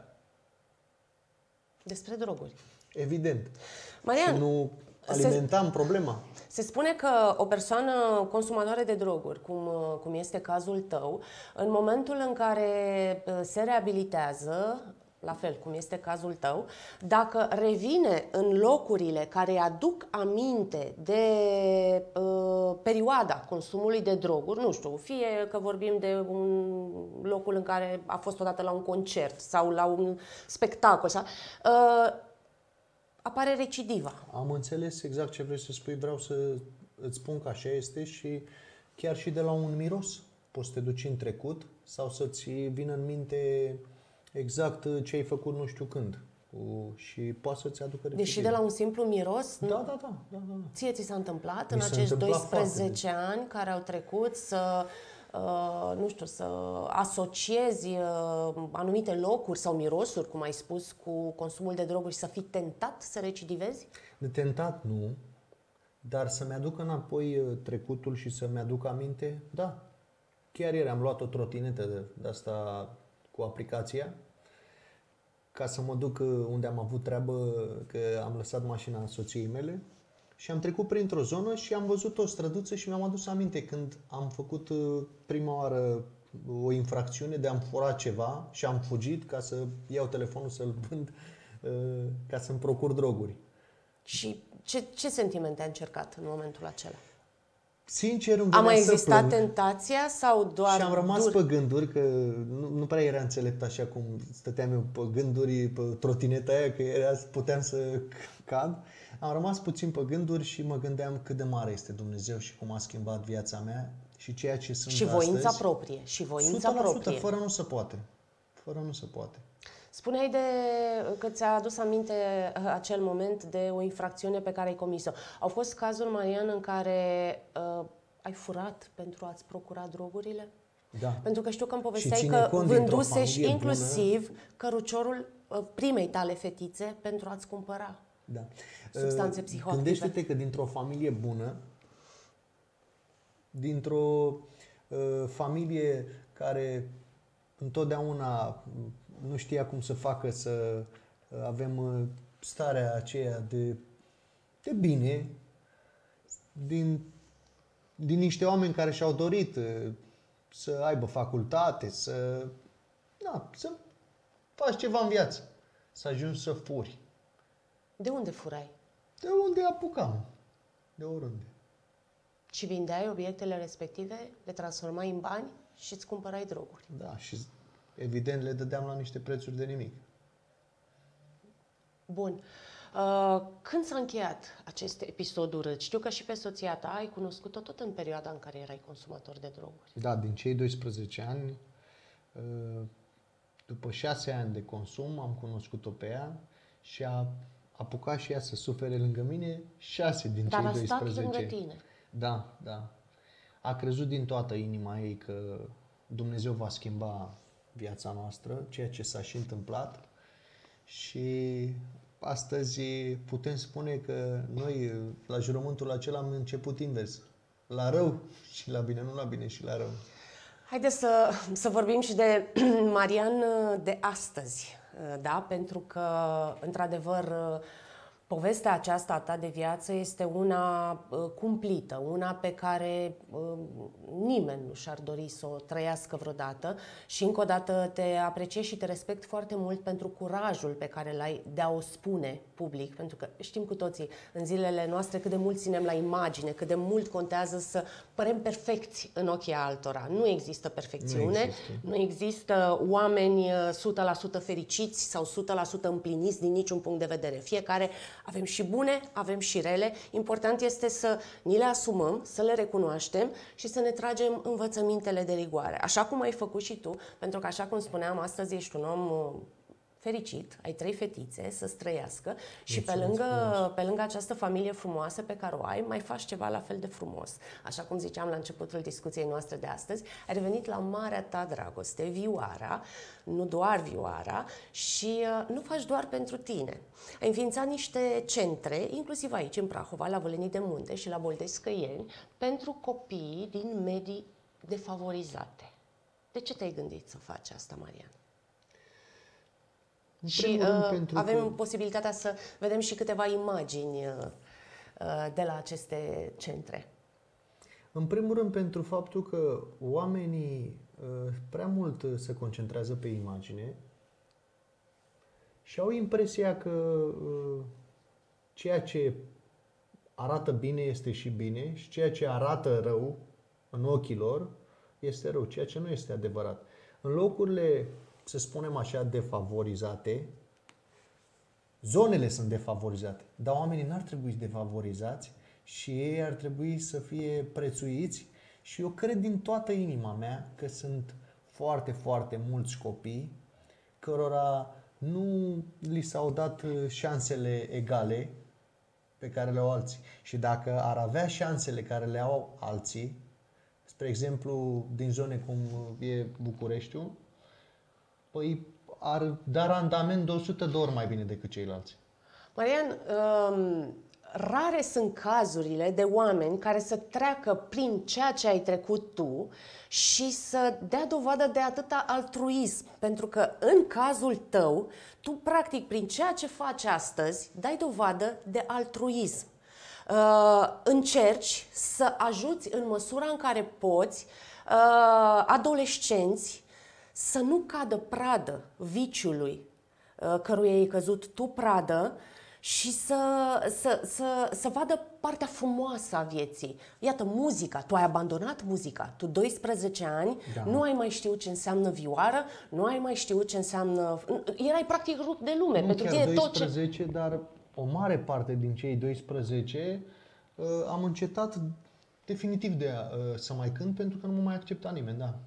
Despre droguri. Evident. Marian, și nu alimentam problema. Se spune că o persoană consumatoare de droguri, cum este cazul tău, în momentul în care se reabilitează, la fel cum este cazul tău, dacă revine în locurile care îi aduc aminte de perioada consumului de droguri, nu știu, fie că vorbim de un locul în care a fost odată la un concert sau la un spectacol, apare recidiva. Am înțeles exact ce vrei să spui, vreau să îți spun că așa este și chiar și de la un miros poți să te duci în trecut sau să-ți vină în minte exact ce ai făcut nu știu când și poate să-ți aducă recidiva. Deși de la un simplu miros? Da. Ție ți s-a întâmplat Mi în s-a acești întâmplat 12 ani care au trecut să să asociezi anumite locuri sau mirosuri, cum ai spus, cu consumul de droguri și să fii tentat să recidivezi? De tentat nu, dar să-mi aduc înapoi trecutul și să-mi aduc aminte, da. Chiar ieri am luat o trotinetă de asta cu aplicația ca să mă duc unde am avut treabă, că am lăsat mașina soției mele și am trecut printr-o zonă și am văzut o străduță și mi-am adus aminte când am făcut prima oară o infracțiune de a-mi fura ceva și am fugit ca să iau telefonul să-l vând ca să-mi procur droguri. Și ce sentimente ai încercat în momentul acela? Sincer, îmi a mai să existat plâng. tentația sau doar Și am rămas dur? pe gânduri, că nu prea era înțelept așa cum stăteam eu pe gânduri, pe trotineta aia, că puteam să cad. Am rămas puțin pe gânduri și mă gândeam cât de mare este Dumnezeu și cum a schimbat viața mea și ceea ce sunt Și voința astăzi. proprie. Și voința 100%, proprie. fără nu se poate. Fără nu se poate. Spuneai că ți-a adus aminte acel moment de o infracțiune pe care ai comis-o. Au fost cazuri, Marian, în care ai furat pentru a-ți procura drogurile? Da. Pentru că știu că îmi Și povesteai ține că cont dintr-o vândusești familie inclusiv căruciorul primei tale fetițe pentru a-ți cumpăra Da. substanțe psihoactive. Gândește-te că dintr-o familie bună, dintr-o familie care întotdeauna nu știa cum să facă să avem starea aceea de bine, din niște oameni care și-au dorit să aibă facultate, să faci ceva în viață, să ajungi să furi. De unde furai? De unde apucam? De oriunde. Și vindeai obiectele respective, le transformai în bani și îți cumpărai droguri. Da, și evident le dădeam la niște prețuri de nimic. Bun. Când s-a încheiat acest episod urât? Știu că și pe soția ta ai cunoscut-o tot în perioada în care erai consumator de droguri. Da, din cei 12 ani După 6 ani de consum am cunoscut-o pe ea și a apucat și ea să sufere lângă mine 6 din Dar cei a stat 12. lângă tine. Da, da. A crezut din toată inima ei că Dumnezeu va schimba viața noastră, ceea ce s-a și întâmplat. Și astăzi putem spune că noi la jurământul acela am început invers. La rău și la bine, nu la bine și la rău. Haideți să vorbim și de Marian de astăzi, da? Pentru că, într-adevăr, povestea aceasta a ta de viață este una cumplită, una pe care nimeni nu și-ar dori să o trăiască vreodată și încă o dată te apreciez și te respect foarte mult pentru curajul pe care l-ai de a o spune public, pentru că știm cu toții în zilele noastre cât de mult ținem la imagine, cât de mult contează să părem perfecți în ochii altora. Nu există perfecțiune, nu există oameni 100% fericiți sau 100% împliniți din niciun punct de vedere. Fiecare avem și bune, avem și rele. Important este să ni le asumăm, să le recunoaștem și să ne tragem învățămintele de rigoare. Așa cum ai făcut și tu, pentru că, așa cum spuneam, astăzi ești un om fericit, ai 3 fetițe să-ți trăiască și pe lângă această familie frumoasă pe care o ai, mai faci ceva la fel de frumos. Așa cum ziceam la începutul discuției noastre de astăzi, ai revenit la marea ta dragoste, vioara, nu doar vioara, și nu faci doar pentru tine. Ai înființat niște centre, inclusiv aici în Prahova, la Vălenii de Munte și la Boldei-Scăieni, pentru copiii din medii defavorizate. De ce te-ai gândit să faci asta, Marian? Și avem posibilitatea să vedem și câteva imagini de la aceste centre. În primul rând pentru faptul că oamenii prea mult se concentrează pe imagine și au impresia că ceea ce arată bine este și bine și ceea ce arată rău în ochii lor este rău, ceea ce nu este adevărat. În locurile, să spunem așa, defavorizate, zonele sunt defavorizate, dar oamenii n-ar trebui defavorizați și ei ar trebui să fie prețuiți și eu cred din toată inima mea că sunt foarte, foarte mulți copii cărora nu li s-au dat șansele egale pe care le au alții. Și dacă ar avea șansele care le au alții, spre exemplu, din zone cum e Bucureștiul, păi ar da randament de 100 de ori mai bine decât ceilalți. Marian, rare sunt cazurile de oameni care să treacă prin ceea ce ai trecut tu și să dea dovadă de atâta altruism. Pentru că în cazul tău, tu practic prin ceea ce faci astăzi, dai dovadă de altruism. Încerci să ajuți în măsura în care poți adolescenți să nu cadă pradă viciului căruia ai căzut tu pradă și să vadă partea frumoasă a vieții. Iată, muzica. Tu ai abandonat muzica. Tu 12 ani, nu ai mai știut ce înseamnă vioară, nu ai mai știut ce înseamnă... Erai practic rupt de lume. Nu pentru chiar 12, dar o mare parte din cei 12 am încetat definitiv să mai cânt pentru că nu mă mai accepta nimeni, da.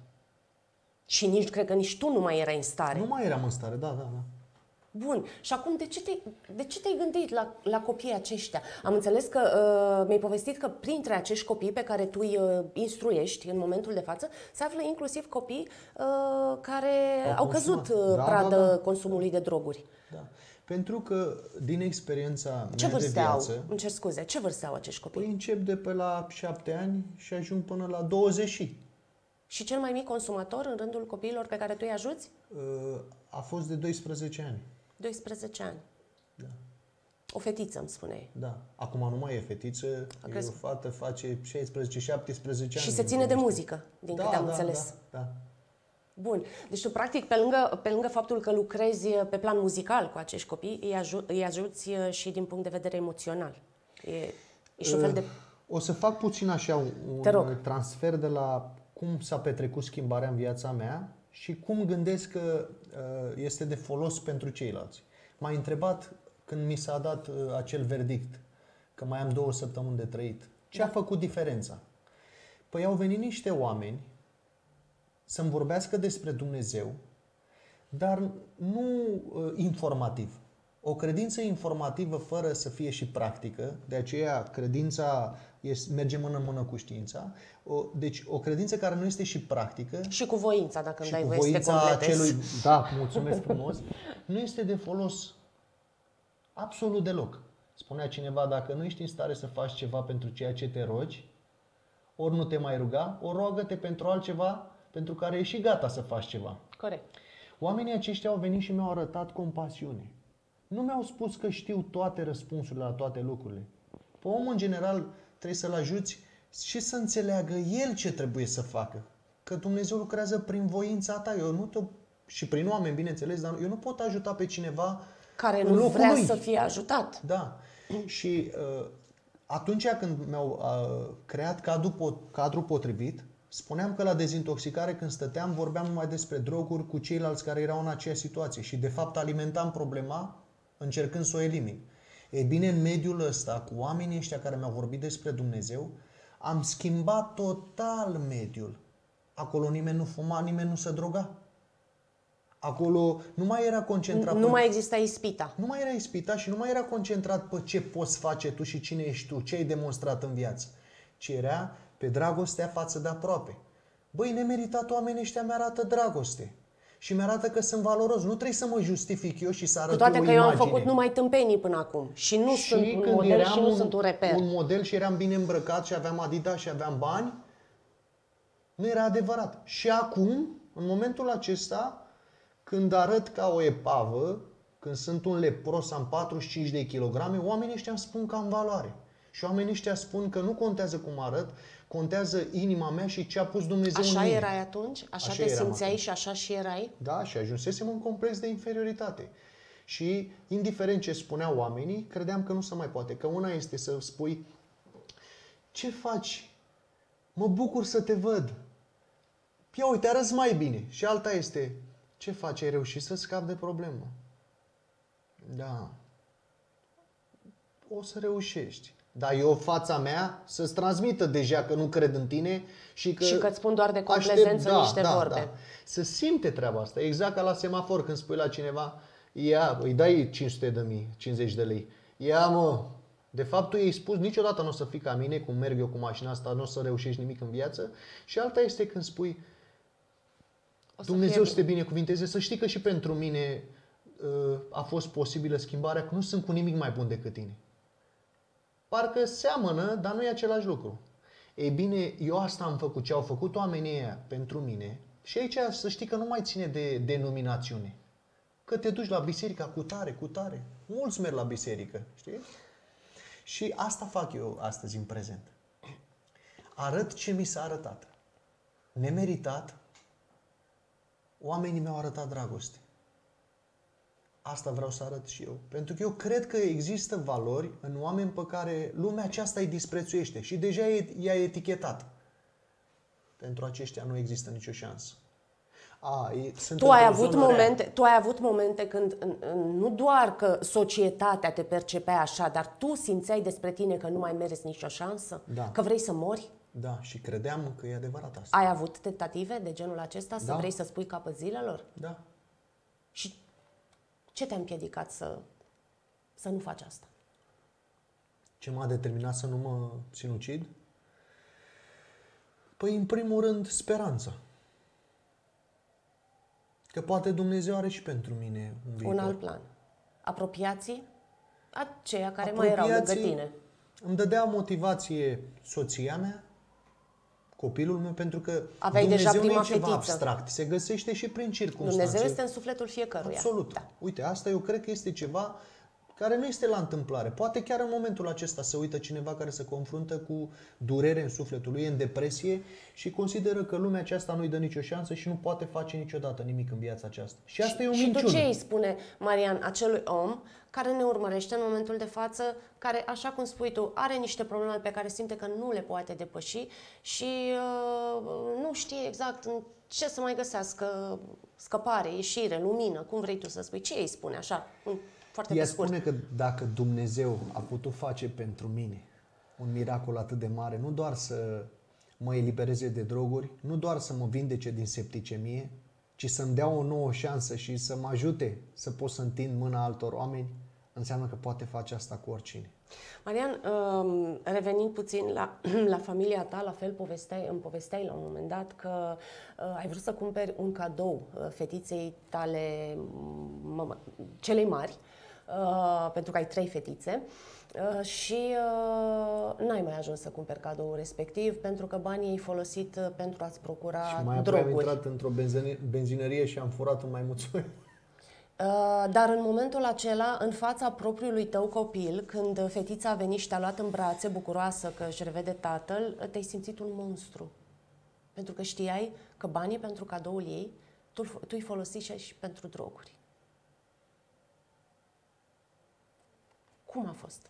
Și cred că nici tu nu mai erai în stare. Nu mai eram în stare, da. Bun. Și acum, de ce te-ai gândit la copiii aceștia? Am înțeles că mi-ai povestit că printre acești copii pe care tu îi instruiești în momentul de față, se află inclusiv copii care au căzut pradă consumului de droguri. Da. Pentru că, din experiența mea de viață... au? Îmi cer scuze. Ce vârstă au acești copii? Păi încep de pe la 7 ani și ajung până la 20. Și cel mai mic consumator în rândul copiilor pe care tu îi ajuți? A fost de 12 ani. 12 ani. Da. O fetiță, îmi spuneai. Da. Acum nu mai e fetiță, e o fată, face 16-17 ani. Și se ține de muzică, din câte am înțeles. Da. Bun. Deci tu, practic, pe lângă faptul că lucrezi pe plan muzical cu acești copii, îi ajuți și din punct de vedere emoțional. E un fel de... O să fac puțin așa un transfer de la cum s-a petrecut schimbarea în viața mea și cum gândesc că este de folos pentru ceilalți. M-ai întrebat când mi s-a dat acel verdict, că mai am 2 săptămâni de trăit. Ce a făcut diferența? Păi au venit niște oameni să-mi vorbească despre Dumnezeu, dar nu informativ. O credință informativă fără să fie și practică, de aceea credința merge mână-mână cu știința, deci o credință care nu este și practică Și cu voința, dacă îmi și dai cu voie să te voința completezi. da, mulțumesc frumos, nu este de folos absolut deloc. Spunea cineva, dacă nu ești în stare să faci ceva pentru ceea ce te rogi, ori nu te mai ruga, ori roagă-te pentru altceva pentru care ești și gata să faci ceva. Corect. Oamenii aceștia au venit și mi-au arătat compasiune. Nu mi-au spus că știu toate răspunsurile la toate lucrurile. Pe omul, în general, trebuie să-l ajuți și să înțeleagă el ce trebuie să facă. Că Dumnezeu lucrează prin voința ta. Și prin oameni, bineînțeles, dar eu nu pot ajuta pe cineva Care în nu locul vrea lui. să fie ajutat. Da. Și atunci când mi-au creat cadrul potrivit, spuneam că la dezintoxicare, când stăteam, vorbeam numai despre droguri cu ceilalți care erau în aceeași situație și, de fapt, alimentam problema încercând să o elimin. Ei bine, în mediul ăsta, cu oamenii ăștia care mi-au vorbit despre Dumnezeu, am schimbat total mediul. Acolo nimeni nu fuma, nimeni nu se droga. Acolo nu mai era concentrat Nu mai exista ispita. Nu mai era ispita și nu mai era concentrat pe ce poți face tu și cine ești tu, ce ai demonstrat în viață, ci era pe dragostea față de aproape. Băi, nemeritat oamenii ăștia mi-arată dragoste și mi-arată că sunt valoros. Nu trebuie să mă justific eu și să arăt Cu toate o că imagine. eu am făcut numai tâmpenii până acum și nu sunt un când model eram și nu sunt un reper. un model și eram bine îmbrăcat și aveam Adidas și aveam bani, nu era adevărat. Și acum, în momentul acesta, când arăt ca o epavă, când sunt un lepros, am 45 de kilograme, oamenii ăștia îmi spun că am valoare. Și oamenii ăștia spun că nu contează cum arăt, contează inima mea și ce a pus Dumnezeu în Așa mine. erai atunci? Așa te eram simțeai atunci. și așa și erai? Da, și ajunsesem un complex de inferioritate. Și, indiferent ce spuneau oamenii, credeam că nu se mai poate. Că una este să spui, ce faci? Mă bucur să te văd. Ia uite, arăți mai bine. Și alta este, ce faci? Ai reușit să scapi de problemă? Da. O să reușești. Dar eu, fața mea, să-ți transmită deja că nu cred în tine și că... Și că-ți spun doar de complezență niște vorbe. Da. Să simte treaba asta. Exact ca la semafor, când spui la cineva, ia, îi dai 500 de mii, 50 de lei. Ia, mă, de fapt tu i-ai spus, niciodată nu o să fii ca mine, cum merg eu cu mașina asta, nu o să reușești nimic în viață. Și alta este când spui, Dumnezeu să te binecuvinteze, să știi că și pentru mine a fost posibilă schimbarea, că nu sunt cu nimic mai bun decât tine. Parcă seamănă, dar nu e același lucru. Ei bine, eu asta am făcut, ce au făcut oamenii ăia pentru mine. Și aici să știi că nu mai ține de denominațiune. Că te duci la biserica cu tare, cu tare. Mulți merg la biserică, știi? Și asta fac eu astăzi, în prezent. Arăt ce mi s-a arătat. Nemeritat, oamenii mi-au arătat dragoste. Asta vreau să arăt și eu. Pentru că eu cred că există valori în oameni pe care lumea aceasta îi disprețuiește și deja i-a etichetat. Pentru aceștia nu există nicio șansă. Tu ai avut momente când nu doar că societatea te percepea așa, dar tu simțeai despre tine că nu mai meriți nicio șansă? Da. Că vrei să mori? Da, și credeam că e adevărat asta. Ai avut tentative de genul acesta? Să Da. vrei să spui capăt zilelor? Da. Și ce te-a împiedicat să nu faci asta? Ce m-a determinat să nu mă sinucid? Păi, în primul rând, speranța. Că poate Dumnezeu are și pentru mine un viitor. Un alt plan. Apropiații? Aceia care mai erau lângă tine. Îmi dădea motivație soția mea, copilul meu, pentru că Aveai Dumnezeu deja prima nu e ceva fetiță. abstract. Se găsește și prin circunstanțe. Dumnezeu este în sufletul fiecăruia. Absolut. Da. Uite, asta eu cred că este ceva care nu este la întâmplare. Poate chiar în momentul acesta se uită cineva care se confruntă cu durere în sufletul lui, în depresie și consideră că lumea aceasta nu-i dă nicio șansă și nu poate face niciodată nimic în viața aceasta. Și asta e o minciună. Și tu ce îi spune, Marian, acelui om care ne urmărește în momentul de față, care, așa cum spui tu, are niște probleme pe care simte că nu le poate depăși și nu știe exact în ce să mai găsească scăpare, ieșire, lumină, cum vrei tu să spui? Ce îi spune așa? Foarte Ea pe scurt. spune că dacă Dumnezeu a putut face pentru mine un miracol atât de mare, nu doar să mă elibereze de droguri, nu doar să mă vindece din septicemie, ci să-mi dea o nouă șansă și să mă ajute să pot să întind mâna altor oameni, înseamnă că poate face asta cu oricine. Marian, revenind puțin la familia ta, la fel îmi povesteai la un moment dat că ai vrut să cumperi un cadou fetiței tale, celei mari, pentru că ai 3 fetițe, și n-ai mai ajuns să cumperi cadoul respectiv pentru că banii ai folosit pentru a-ți procura Și mai apoi droguri. am intrat într-o benzinărie și am furat un maimuțoi. Dar în momentul acela, în fața propriului tău copil, când fetița a venit și te-a luat în brațe, bucuroasă că își revede tatăl, te-ai simțit un monstru. Pentru că știai că banii pentru cadoul ei, tu îi folosi și pentru droguri. Cum a fost?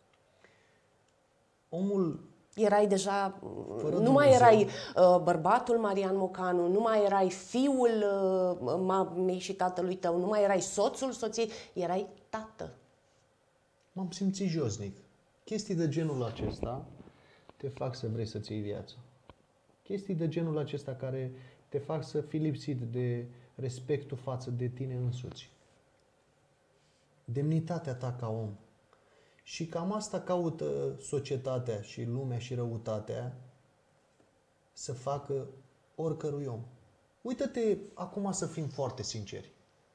Omul... Erai deja, nu mai erai bărbatul Marian Mocanu, nu mai erai fiul mamei și tatălui tău, nu mai erai soțul soției, erai tată. M-am simțit josnic. Chestii de genul acesta te fac să vrei să-ți iei viața. Chestii de genul acesta care te fac să fii lipsit de respectul față de tine însuți. Demnitatea ta ca om. Și cam asta caută societatea și lumea și răutatea să facă oricărui om. Uită-te acum să fim foarte sinceri.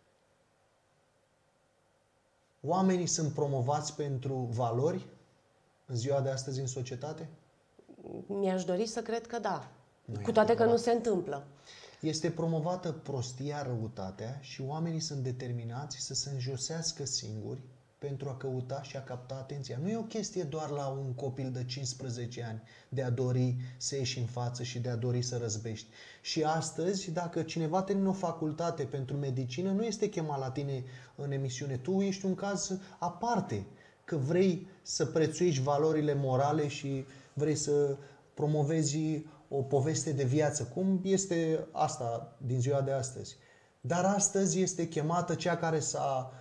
Oamenii sunt promovați pentru valori în ziua de astăzi în societate? Mi-aș dori să cred că da. Nu Cu toate că nu se întâmplă. Este promovată prostia, răutatea și oamenii sunt determinați să se înjosească singuri pentru a căuta și a capta atenția. Nu e o chestie doar la un copil de 15 ani de a dori să ieși în față și de a dori să răzbești. Și astăzi, dacă cineva termină o facultate pentru medicină, nu este chemat la tine în emisiune. Tu ești un caz aparte, că vrei să prețuiești valorile morale și vrei să promovezi o poveste de viață. Cum este asta din ziua de astăzi? Dar astăzi este chemată cea care s-a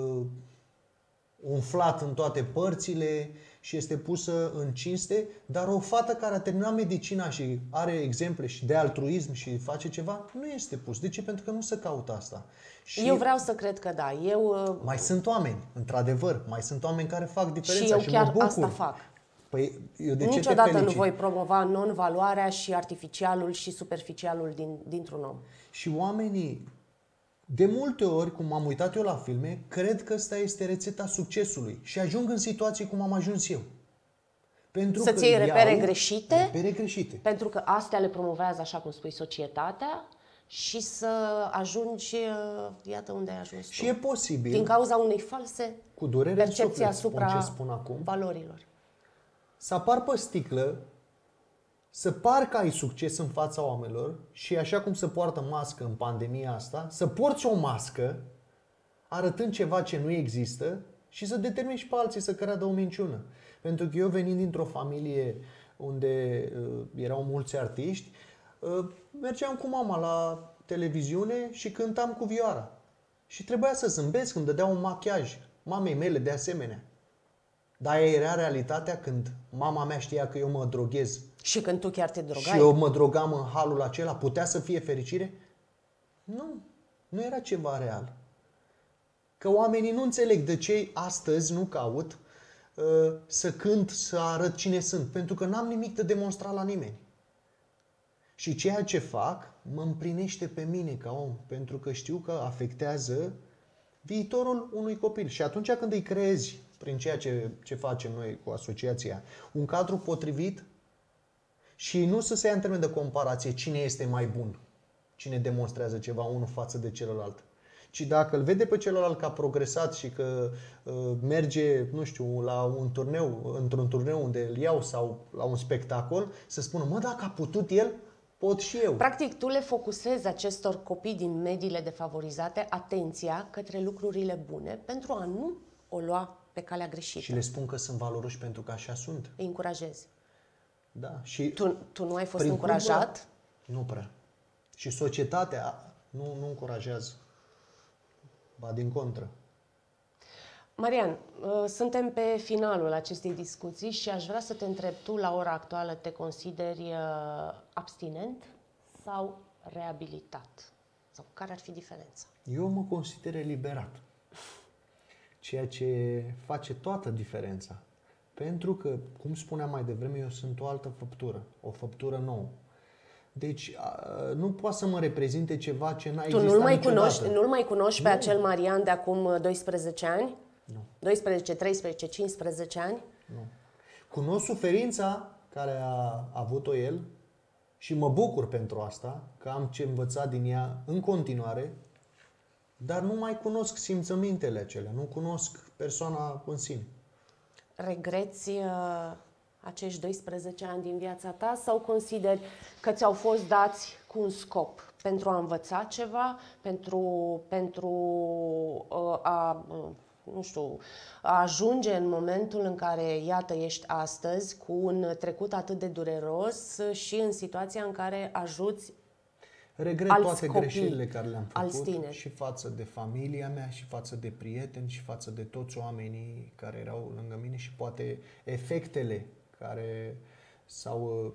umflat în toate părțile și este pusă în cinste, dar o fată care a terminat medicina și are exemple și de altruism și face ceva, nu este pus. De ce? Pentru că nu se caută asta. Și eu vreau să cred că da. mai sunt oameni, într-adevăr, mai sunt oameni care fac diferența și eu chiar mă bucur. asta fac. Păi, eu de ce Niciodată te felicit? nu voi promova non-valoarea și artificialul și superficialul dintr-un om. Și oamenii, de multe ori, cum am uitat eu la filme, cred că asta este rețeta succesului și ajung în situații cum am ajuns eu. Pentru Să-ți iei repere greșite, repere greșite. pentru că astea le promovează, așa cum spui, societatea și să ajungi, iată unde ai ajuns Și tu. e posibil, Din cauza unei false cu durere în percepții suflet, asupra spun ce spun acum, valorilor. să apar pe sticlă, să par că ai succes în fața oamenilor și așa cum se poartă mască în pandemia asta, să porți o mască arătând ceva ce nu există și să determini și pe alții să creadă o minciună. Pentru că eu venind dintr-o familie unde erau mulți artiști, mergeam cu mama la televiziune și cântam cu vioara. Și trebuia să zâmbesc, îmi dădea un machiaj. Mamei mele de asemenea. Dar aia era realitatea când mama mea știa că eu mă droghez. Și când tu chiar te drogai. Și eu mă drogam în halul acela, putea să fie fericire? Nu, nu era ceva real. Că oamenii nu înțeleg de ce astăzi nu caut să cânt, să arăt cine sunt. Pentru că n-am nimic de demonstrat la nimeni. Și ceea ce fac mă împlinește pe mine ca om. Pentru că știu că afectează viitorul unui copil. Și atunci când îi creezi, prin ceea ce facem noi cu asociația, un cadru potrivit și nu să se ia în termen de comparație cine este mai bun, cine demonstrează ceva unul față de celălalt, ci dacă îl vede pe celălalt că a progresat și că merge, nu știu, la un turneu, într-un turneu unde îl iau sau la un spectacol, să spună, mă, dacă a putut el, pot și eu. Practic, tu le focusezi acestor copii din mediile defavorizate atenția către lucrurile bune pentru a nu o lua pe calea greșită. Și le spun că sunt valoroși pentru că așa sunt. Îi încurajezi. Da. Și Tu nu ai fost prin încurajat? Nu prea. Și societatea nu încurajează. Ba din contră. Marian, suntem pe finalul acestei discuții și aș vrea să te întreb, tu la ora actuală te consideri abstinent sau reabilitat? Sau care ar fi diferența? Eu mă consider eliberat, ceea ce face toată diferența. Pentru că, cum spuneam mai devreme, eu sunt o altă făptură, o făptură nouă. Deci nu poate să mă reprezinte ceva ce n-a existat niciodată. Nu-l mai cunoști pe acel Marian de acum 12 ani? Nu. 12, 13, 15 ani? Nu. Cunosc suferința care a avut-o el și mă bucur pentru asta, că am ce învăța din ea în continuare, dar nu mai cunosc simțămintele acelea, nu cunosc persoana în sine. Regreți acești 12 ani din viața ta sau consideri că ți-au fost dați cu un scop? Pentru a învăța ceva? Pentru a ajunge în momentul în care, iată, ești astăzi cu un trecut atât de dureros și în situația în care ajuți regret toate greșelile care le-am făcut și față de familia mea, și față de prieteni, și față de toți oamenii care erau lângă mine și poate efectele care s-au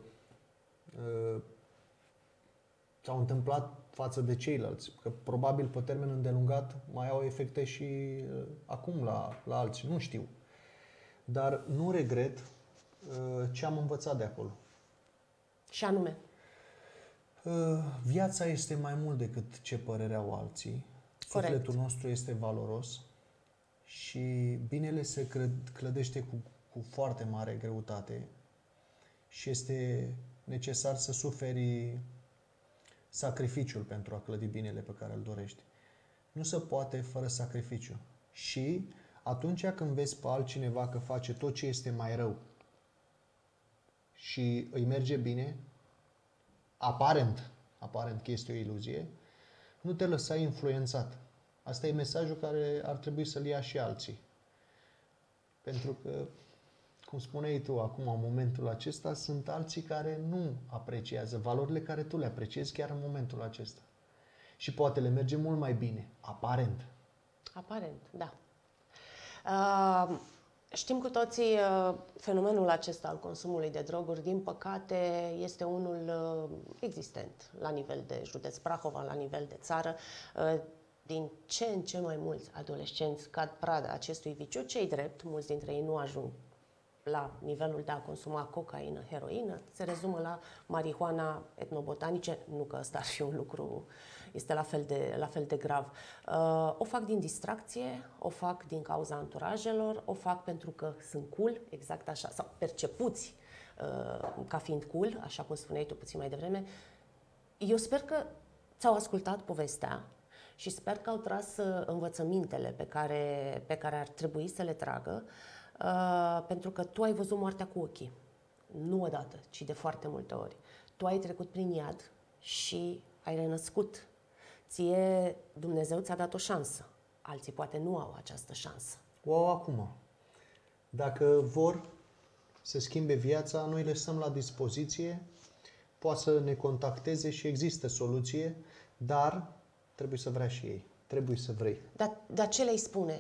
întâmplat față de ceilalți. Că probabil pe termen îndelungat mai au efecte și acum la alții, nu știu. Dar nu regret ce am învățat de acolo. Și anume? Viața este mai mult decât ce părere au alții. Corect. Sufletul nostru este valoros și binele se clădește cu foarte mare greutate și este necesar să suferi sacrificiul pentru a clădi binele pe care îl dorești. Nu se poate fără sacrificiu. Și atunci când vezi pe altcineva că face tot ce este mai rău și îi merge bine, aparent că este o iluzie, nu te lăsa influențat. Asta e mesajul care ar trebui să-l ia și alții. Pentru că, cum spuneai tu acum, în momentul acesta, sunt alții care nu apreciază valorile care tu le apreciezi chiar în momentul acesta. Și poate le merge mult mai bine, aparent. Aparent, da. Știm cu toții fenomenul acesta al consumului de droguri, din păcate, este unul existent la nivel de județ Prahova, la nivel de țară. Din ce în ce mai mulți adolescenți cad prada acestui viciu, cei drept, mulți dintre ei nu ajung la nivelul de a consuma cocaină, heroină, se rezumă la marihuana etnobotanice, nu că ăsta ar fi un lucru, este la fel de grav. O fac din distracție, o fac din cauza anturajelor, o fac pentru că sunt cool, exact așa, sau percepuți ca fiind cool, așa cum spuneai tu puțin mai devreme. Eu sper că ți-au ascultat povestea și sper că au tras învățămintele pe care ar trebui să le tragă, pentru că tu ai văzut moartea cu ochii. Nu odată, ci de foarte multe ori. Tu ai trecut prin iad și ai renăscut. Ție Dumnezeu ți-a dat o șansă. Alții poate nu au această șansă. O au acum. Dacă vor să schimbe viața, noi le stăm la dispoziție. Poate să ne contacteze și există soluție, dar trebuie să vrea și ei. Trebuie să vrei. Dar ce le-ai spune?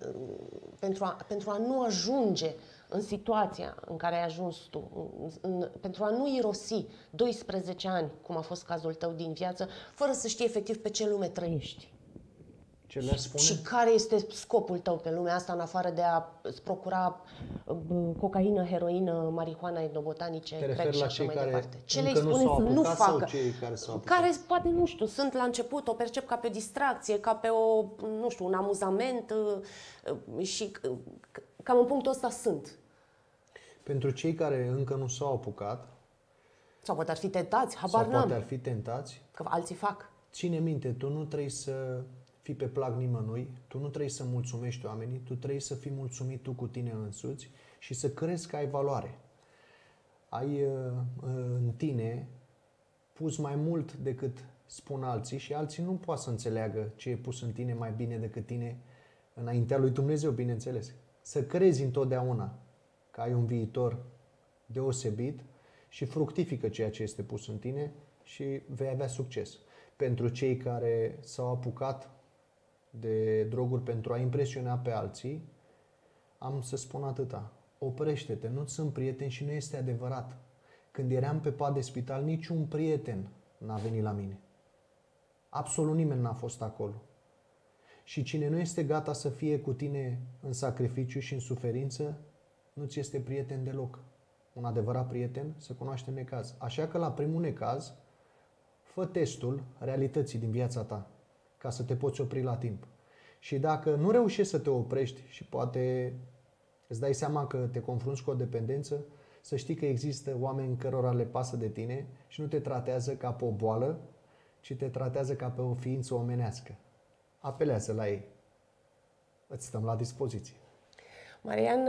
Pentru a nu ajunge în situația în care ai ajuns tu, pentru a nu irosi 12 ani, cum a fost cazul tău din viață, fără să știi efectiv pe ce lume trăiești. Ce le spune? Și care este scopul tău pe lumea asta, în afară de a-ți procura cocaină, heroină, marihuana etnobotanice, crack și așa mai departe? Ce le spune să nu facă? Cei care s-au apucat? Care, poate, nu știu, sunt la început, o percep ca pe o distracție, ca pe un amuzament și cam în punctul ăsta sunt. Pentru cei care încă nu s-au apucat, sau poate ar fi tentați, habar n-am. poate ar fi tentați, că alții fac. Ține minte, tu nu trebuie să fii pe plac nimănui, tu nu trebuie să mulțumești oamenii, tu trebuie să fii mulțumit tu cu tine însuți și să crezi că ai valoare. Ai în tine pus mai mult decât spun alții și alții nu poate să înțeleagă ce e pus în tine mai bine decât tine înaintea lui Dumnezeu, bineînțeles. Să crezi întotdeauna că ai un viitor deosebit și fructifică ceea ce este pus în tine și vei avea succes. Pentru cei care s-au apucat de droguri pentru a impresiona pe alții, am să spun atâta. Oprește-te, nu-ți sunt prieteni și nu este adevărat. Când eram pe pat de spital, niciun prieten n-a venit la mine. Absolut nimeni n-a fost acolo. Și cine nu este gata să fie cu tine în sacrificiu și în suferință, nu ți este prieten deloc. Un adevărat prieten se cunoaște în necaz. Așa că la primul necaz, fă testul realității din viața ta, ca să te poți opri la timp. Și dacă nu reușești să te oprești și poate îți dai seama că te confrunți cu o dependență, să știi că există oameni cărora le pasă de tine și nu te tratează ca pe o boală, ci te tratează ca pe o ființă omenească. Apelează la ei. Îți stăm la dispoziție. Marian,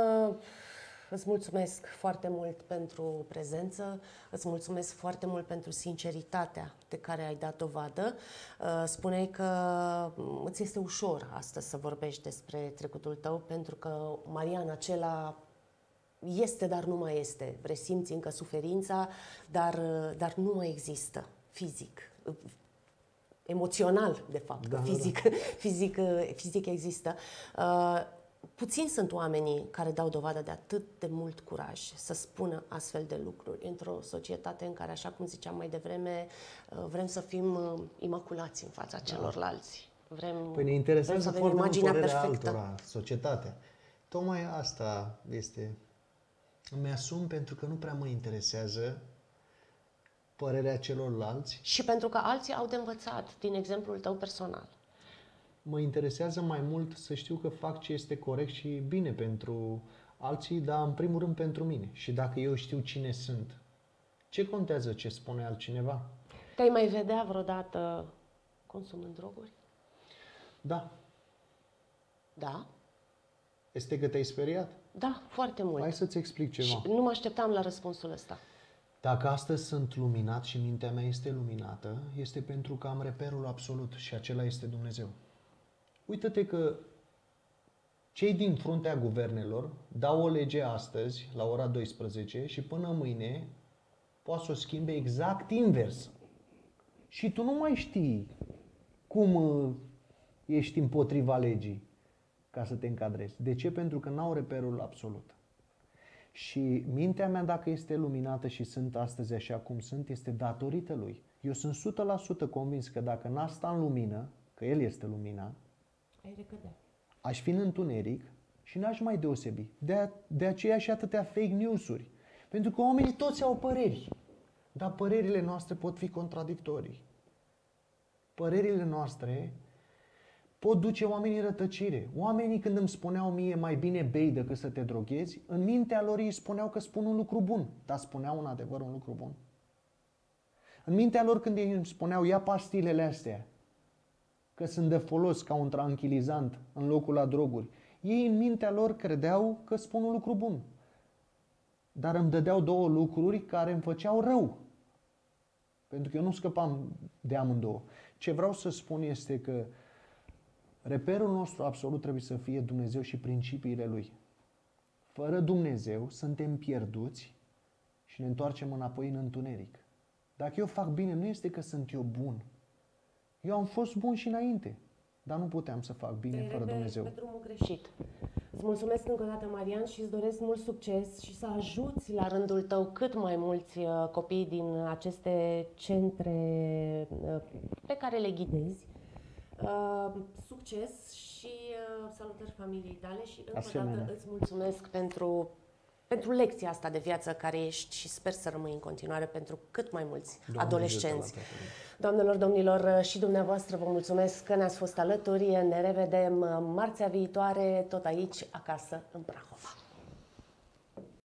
îți mulțumesc foarte mult pentru prezență, îți mulțumesc foarte mult pentru sinceritatea de care ai dat dovadă. Spuneai că îți este ușor astăzi să vorbești despre trecutul tău, pentru că Marian acela este, dar nu mai este. Resimți încă suferința, dar nu mai există fizic. Emoțional, de fapt, Da, fizic, da. fizic există. Puțini sunt oamenii care dau dovadă de atât de mult curaj să spună astfel de lucruri într-o societate în care, așa cum ziceam mai devreme, vrem să fim imaculați în fața celorlalți. Păi ne interesează să avem foarte mult imaginea părerea perfectă. altora, societatea. Tocmai asta este. Îmi asum pentru că nu prea mă interesează părerea celorlalți. Și pentru că alții au de învățat din exemplul tău personal. Mă interesează mai mult să știu că fac ce este corect și bine pentru alții, dar în primul rând pentru mine. Și dacă eu știu cine sunt, ce contează ce spune altcineva? Te-ai mai vedea vreodată consumând droguri? Da. Da? Este că te-ai speriat? Da, foarte mult. Hai să-ți explic ceva. Și nu mă așteptam la răspunsul ăsta. Dacă astăzi sunt luminat și mintea mea este luminată, este pentru că am reperul absolut și acela este Dumnezeu. Uită-te că cei din fruntea guvernelor dau o lege astăzi, la ora 12, și până mâine poate să o schimbe exact invers. Și tu nu mai știi cum ești împotriva legii ca să te încadrezi. De ce? Pentru că n-au reperul absolut. Și mintea mea, dacă este luminată și sunt astăzi așa cum sunt, este datorită lui. Eu sunt 100% convins că dacă n-ar sta în lumină, că el este lumina, Ai recădea. aș fi în întuneric și n-aș mai deosebi. De aceea și atâtea fake news-uri. Pentru că oamenii toți au păreri. Dar părerile noastre pot fi contradictorii. Părerile noastre pot duce oamenii în rătăcire. Oamenii, când îmi spuneau mie mai bine bei decât să te droghezi, în mintea lor ei spuneau că spun un lucru bun, dar spuneau în adevăr un lucru bun. În mintea lor, când ei îmi spuneau ia pastilele astea, că sunt de folos ca un tranquilizant în locul la droguri, ei în mintea lor credeau că spun un lucru bun. Dar îmi dădeau două lucruri care îmi făceau rău. Pentru că eu nu scăpam de amândouă. Ce vreau să spun este că reperul nostru absolut trebuie să fie Dumnezeu și principiile Lui. Fără Dumnezeu suntem pierduți și ne întoarcem înapoi în întuneric. Dacă eu fac bine, nu este că sunt eu bun. Eu am fost bun și înainte, dar nu puteam să fac bine fără Dumnezeu. Pe drumul greșit. Îți mulțumesc încă o dată, Marian, și îți doresc mult succes și să ajuți la rândul tău cât mai mulți copii din aceste centre pe care le ghidezi. Succes și salutări familiei tale și încă o dată îți mulțumesc pentru lecția asta de viață care ești și sper să rămâi în continuare pentru cât mai mulți adolescenți. Doamnelor, domnilor, și dumneavoastră vă mulțumesc că ne-ați fost alături. Ne revedem marțea viitoare, tot aici, acasă, în Prahova.